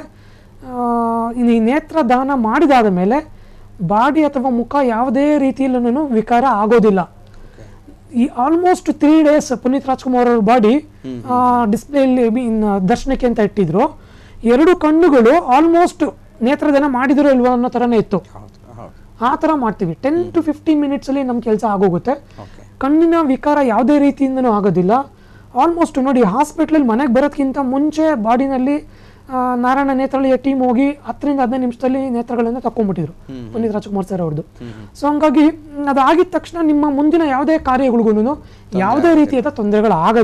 ಈ ನೇತ್ರ ದಾನ ಮಾಡಿದಾದ ಮೇಲೆ ಬಾಡಿ ಅಥವಾ ಮುಖ ಯಾವುದೇ ರೀತಿಯಲ್ಲೂ ವಿಕಾರ ಆಗೋದಿಲ್ಲ. ಈ almost three days Puneeth Rajkumar ಅವ್ರ ಬಾಡಿ ಡಿಸ್ಪ್ಲೇಲಿ ದರ್ಶನಕ್ಕೆ ಅಂತ ಇಟ್ಟಿದ್ರು. ಎರಡು ಕಣ್ಣುಗಳು ಆಲ್ಮೋಸ್ಟ್ ನೇತ್ರದಾನ ಮಾಡಿದ್ರು ಇಲ್ವೋ ಅನ್ನೋ ತರನೇ ಇತ್ತು. ಆ ತರ ಮಾಡ್ತೀವಿ. ಟೆನ್ ಟು ಫಿಫ್ಟೀನ್ ಮಿನಿಟ್ಸ್ ಅಲ್ಲಿ ನಮ್ ಕೆಲಸ ಆಗೋಗುತ್ತೆ. ಕಣ್ಣಿನ ವಿಕಾರ ಯಾವುದೇ ರೀತಿಯಿಂದನೂ ಆಗೋದಿಲ್ಲ. ಆಲ್ಮೋಸ್ಟ್ ನೋಡಿ, ಹಾಸ್ಪಿಟ್ಲಲ್ಲಿ ಮನೆಗೆ ಬರೋದಕ್ಕಿಂತ ಮುಂಚೆ ಬಾಡಿನಲ್ಲಿ ನಾರಾಯಣ ನೇತ್ರಾಲಯ ಟೀಮ್ ಹೋಗಿ ಹತ್ತರಿಂದ ಹದಿನೈದು ನಿಮಿಷದಲ್ಲಿ ನೇತ್ರಗಳನ್ನ ತಕೊಂಡ್ಬಿಟ್ಟಿದ್ರು ಪುನೀತ್ ರಾಜ್ಕುಮಾರ್ ಸರ್ ಅವ್ರದ್ದು. ಸೊ ಹಂಗಾಗಿ ಅದಾಗಿದ ತಕ್ಷಣ ನಿಮ್ಮ ಮುಂದಿನ ಯಾವುದೇ ಕಾರ್ಯಗಳಿಗೂ ಯಾವುದೇ ರೀತಿಯಾದ ತೊಂದರೆಗಳು ಆಗೋದಿಲ್ಲ.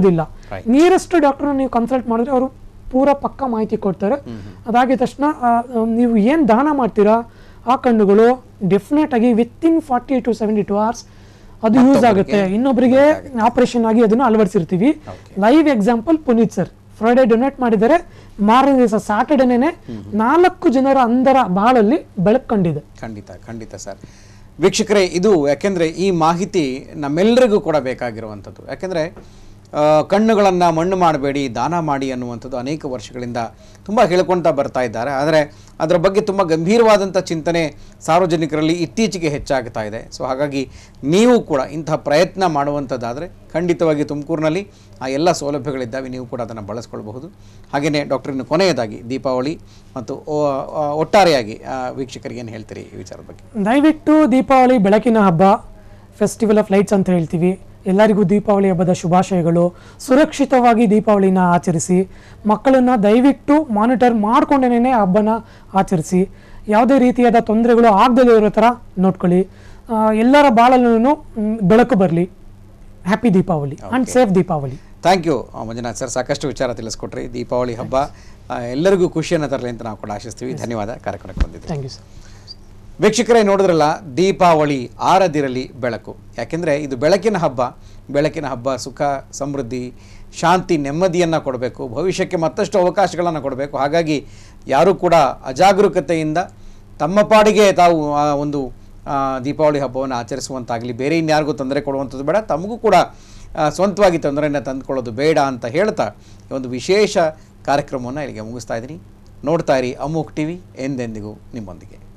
ನಿಯರೆಸ್ಟ್ ಡಾಕ್ಟರ್ನ ನೀವು ಕನ್ಸಲ್ಟ್ ಮಾಡಿದ್ರೆ ಅವರು ಪೂರ ಪಕ್ಕ ಮಾಹಿತಿ ಕೊಡ್ತಾರೆ. ಅದಾಗಿದ ತಕ್ಷಣ ನೀವು ಏನು ದಾನ ಮಾಡ್ತೀರಾ ಆ ಕಣ್ಣುಗಳು ಡೆಫಿನೆಟ್ ಆಗಿ within forty to seventy two hours ಅದು ಯೂಸ್ ಆಗುತ್ತೆ. ಇನ್ನೊಬ್ಬರಿಗೆ ಆಪರೇಷನ್ ಆಗಿ ಅದನ್ನು ಅಳವಡಿಸಿರ್ತೀವಿ. Live example Puneeth sir Friday donate ಮಾಡಿದರೆ ಮಾರನೇ ದಿವಸ ಸ್ಯಾಟರ್ಡೇನೆ ನಾಲ್ಕು ಜನರ ಅಂದರ ಬಾಳಲ್ಲಿ ಬೆಳಕು ಕಂಡಿದೆ. ಖಂಡಿತ ಖಂಡಿತ ಸರ್. ವೀಕ್ಷಕರೇ, ಇದು ಯಾಕೆಂದರೆ ಈ ಮಾಹಿತಿ ನಮ್ಮೆಲ್ಲರಿಗೂ ಕೂಡ ಬೇಕಾಗಿರುವಂಥದ್ದು. ಯಾಕೆಂದರೆ ಕಣ್ಣುಗಳನ್ನು ಮಣ್ಣು ಮಾಡಬೇಡಿ, ದಾನ ಮಾಡಿ ಅನ್ನುವಂಥದ್ದು ಅನೇಕ ವರ್ಷಗಳಿಂದ ತುಂಬ ಹೇಳ್ಕೊಳ್ತಾ ಬರ್ತಾ ಇದ್ದಾರೆ. ಆದರೆ ಅದರ ಬಗ್ಗೆ ತುಂಬ ಗಂಭೀರವಾದಂಥ ಚಿಂತನೆ ಸಾರ್ವಜನಿಕರಲ್ಲಿ ಇತ್ತೀಚೆಗೆ ಹೆಚ್ಚಾಗ್ತಾ ಇದೆ. ಸೊ ಹಾಗಾಗಿ ನೀವು ಕೂಡ ಇಂತಹ ಪ್ರಯತ್ನ ಮಾಡುವಂಥದ್ದಾದರೆ ಖಂಡಿತವಾಗಿ ತುಮಕೂರಿನಲ್ಲಿ ಆ ಎಲ್ಲ ಸೌಲಭ್ಯಗಳಿದ್ದಾವೆ, ನೀವು ಕೂಡ ಅದನ್ನು ಬಳಸ್ಕೊಳ್ಬಹುದು. ಹಾಗೆಯೇ ಡಾಕ್ಟರ್, ಇನ್ನು ಕೊನೆಯದಾಗಿ ದೀಪಾವಳಿ ಮತ್ತು ಒಟ್ಟಾರೆಯಾಗಿ ವೀಕ್ಷಕರಿಗೆ ಏನು ಹೇಳ್ತೀರಿ ಈ ವಿಚಾರದ ಬಗ್ಗೆ? ದಯವಿಟ್ಟು ದೀಪಾವಳಿ ಬೆಳಕಿನ ಹಬ್ಬ, ಫೆಸ್ಟಿವಲ್ ಆಫ್ ಲೈಟ್ಸ್ ಅಂತ ಹೇಳ್ತೀವಿ. ಎಲ್ಲರಿಗೂ ದೀಪಾವಳಿ ಹಬ್ಬದ ಶುಭಾಶಯಗಳು. ಸುರಕ್ಷಿತವಾಗಿ ದೀಪಾವಳಿನ ಆಚರಿಸಿ. ಮಕ್ಕಳನ್ನು ದಯವಿಟ್ಟು ಮಾನಿಟರ್ ಮಾಡಿಕೊಂಡೇನೆ ಹಬ್ಬನ ಆಚರಿಸಿ. ಯಾವುದೇ ರೀತಿಯಾದ ತೊಂದರೆಗಳು ಆಗದೇ ಇರೋ ಥರ ನೋಡ್ಕೊಳ್ಳಿ. ಎಲ್ಲರ ಬಾಳಲ್ಲೂ ಬೆಳಕು ಬರಲಿ. Happy Deepavali and safe Deepavali. Thank you Manjunath sir, ಸಾಕಷ್ಟು ವಿಚಾರ ತಿಳಿಸ್ಕೊಟ್ರಿ. ದೀಪಾವಳಿ ಹಬ್ಬ ಎಲ್ಲರಿಗೂ ಖುಷಿಯನ್ನು ತರಲಿ ಅಂತ ನಾವು ಕೂಡ ಆಶಿಸ್ತೀವಿ. ಧನ್ಯವಾದ ಕಾರ್ಯಕ್ರಮಕ್ಕೆ ಬಂದಿದ್ದೀವಿ. Thank you sir. ವೀಕ್ಷಕರೇ, ನೋಡಿದ್ರಲ್ಲ, ದೀಪಾವಳಿ ಆರದಿರಲಿ ಬೆಳಕು. ಯಾಕೆಂದರೆ ಇದು ಬೆಳಕಿನ ಹಬ್ಬ. ಬೆಳಕಿನ ಹಬ್ಬ ಸುಖ, ಸಮೃದ್ಧಿ, ಶಾಂತಿ, ನೆಮ್ಮದಿಯನ್ನು ಕೊಡಬೇಕು, ಭವಿಷ್ಯಕ್ಕೆ ಮತ್ತಷ್ಟು ಅವಕಾಶಗಳನ್ನು ಕೊಡಬೇಕು. ಹಾಗಾಗಿ ಯಾರೂ ಕೂಡ ಅಜಾಗರೂಕತೆಯಿಂದ ತಮ್ಮ ಪಾಡಿಗೆ ತಾವು ಒಂದು ದೀಪಾವಳಿ ಹಬ್ಬವನ್ನು ಆಚರಿಸುವಂತಾಗಲಿ, ಬೇರೆ ಇನ್ಯಾರಿಗೂ ತೊಂದರೆ ಕೊಡುವಂಥದ್ದು ಬೇಡ, ತಮಗೂ ಕೂಡ ಸ್ವಂತವಾಗಿ ತೊಂದರೆಯನ್ನು ತಂದುಕೊಳ್ಳೋದು ಬೇಡ ಅಂತ ಹೇಳ್ತಾ ಈ ಒಂದು ವಿಶೇಷ ಕಾರ್ಯಕ್ರಮವನ್ನು ಇಲ್ಲಿಗೆ ಮುಗಿಸ್ತಾ ಇದ್ದೀನಿ. ನೋಡ್ತಾ ಇರಿ ಅಮೋಘ್ ಟಿವಿ, ಎಂದೆಂದಿಗೂ ನಿಮ್ಮೊಂದಿಗೆ.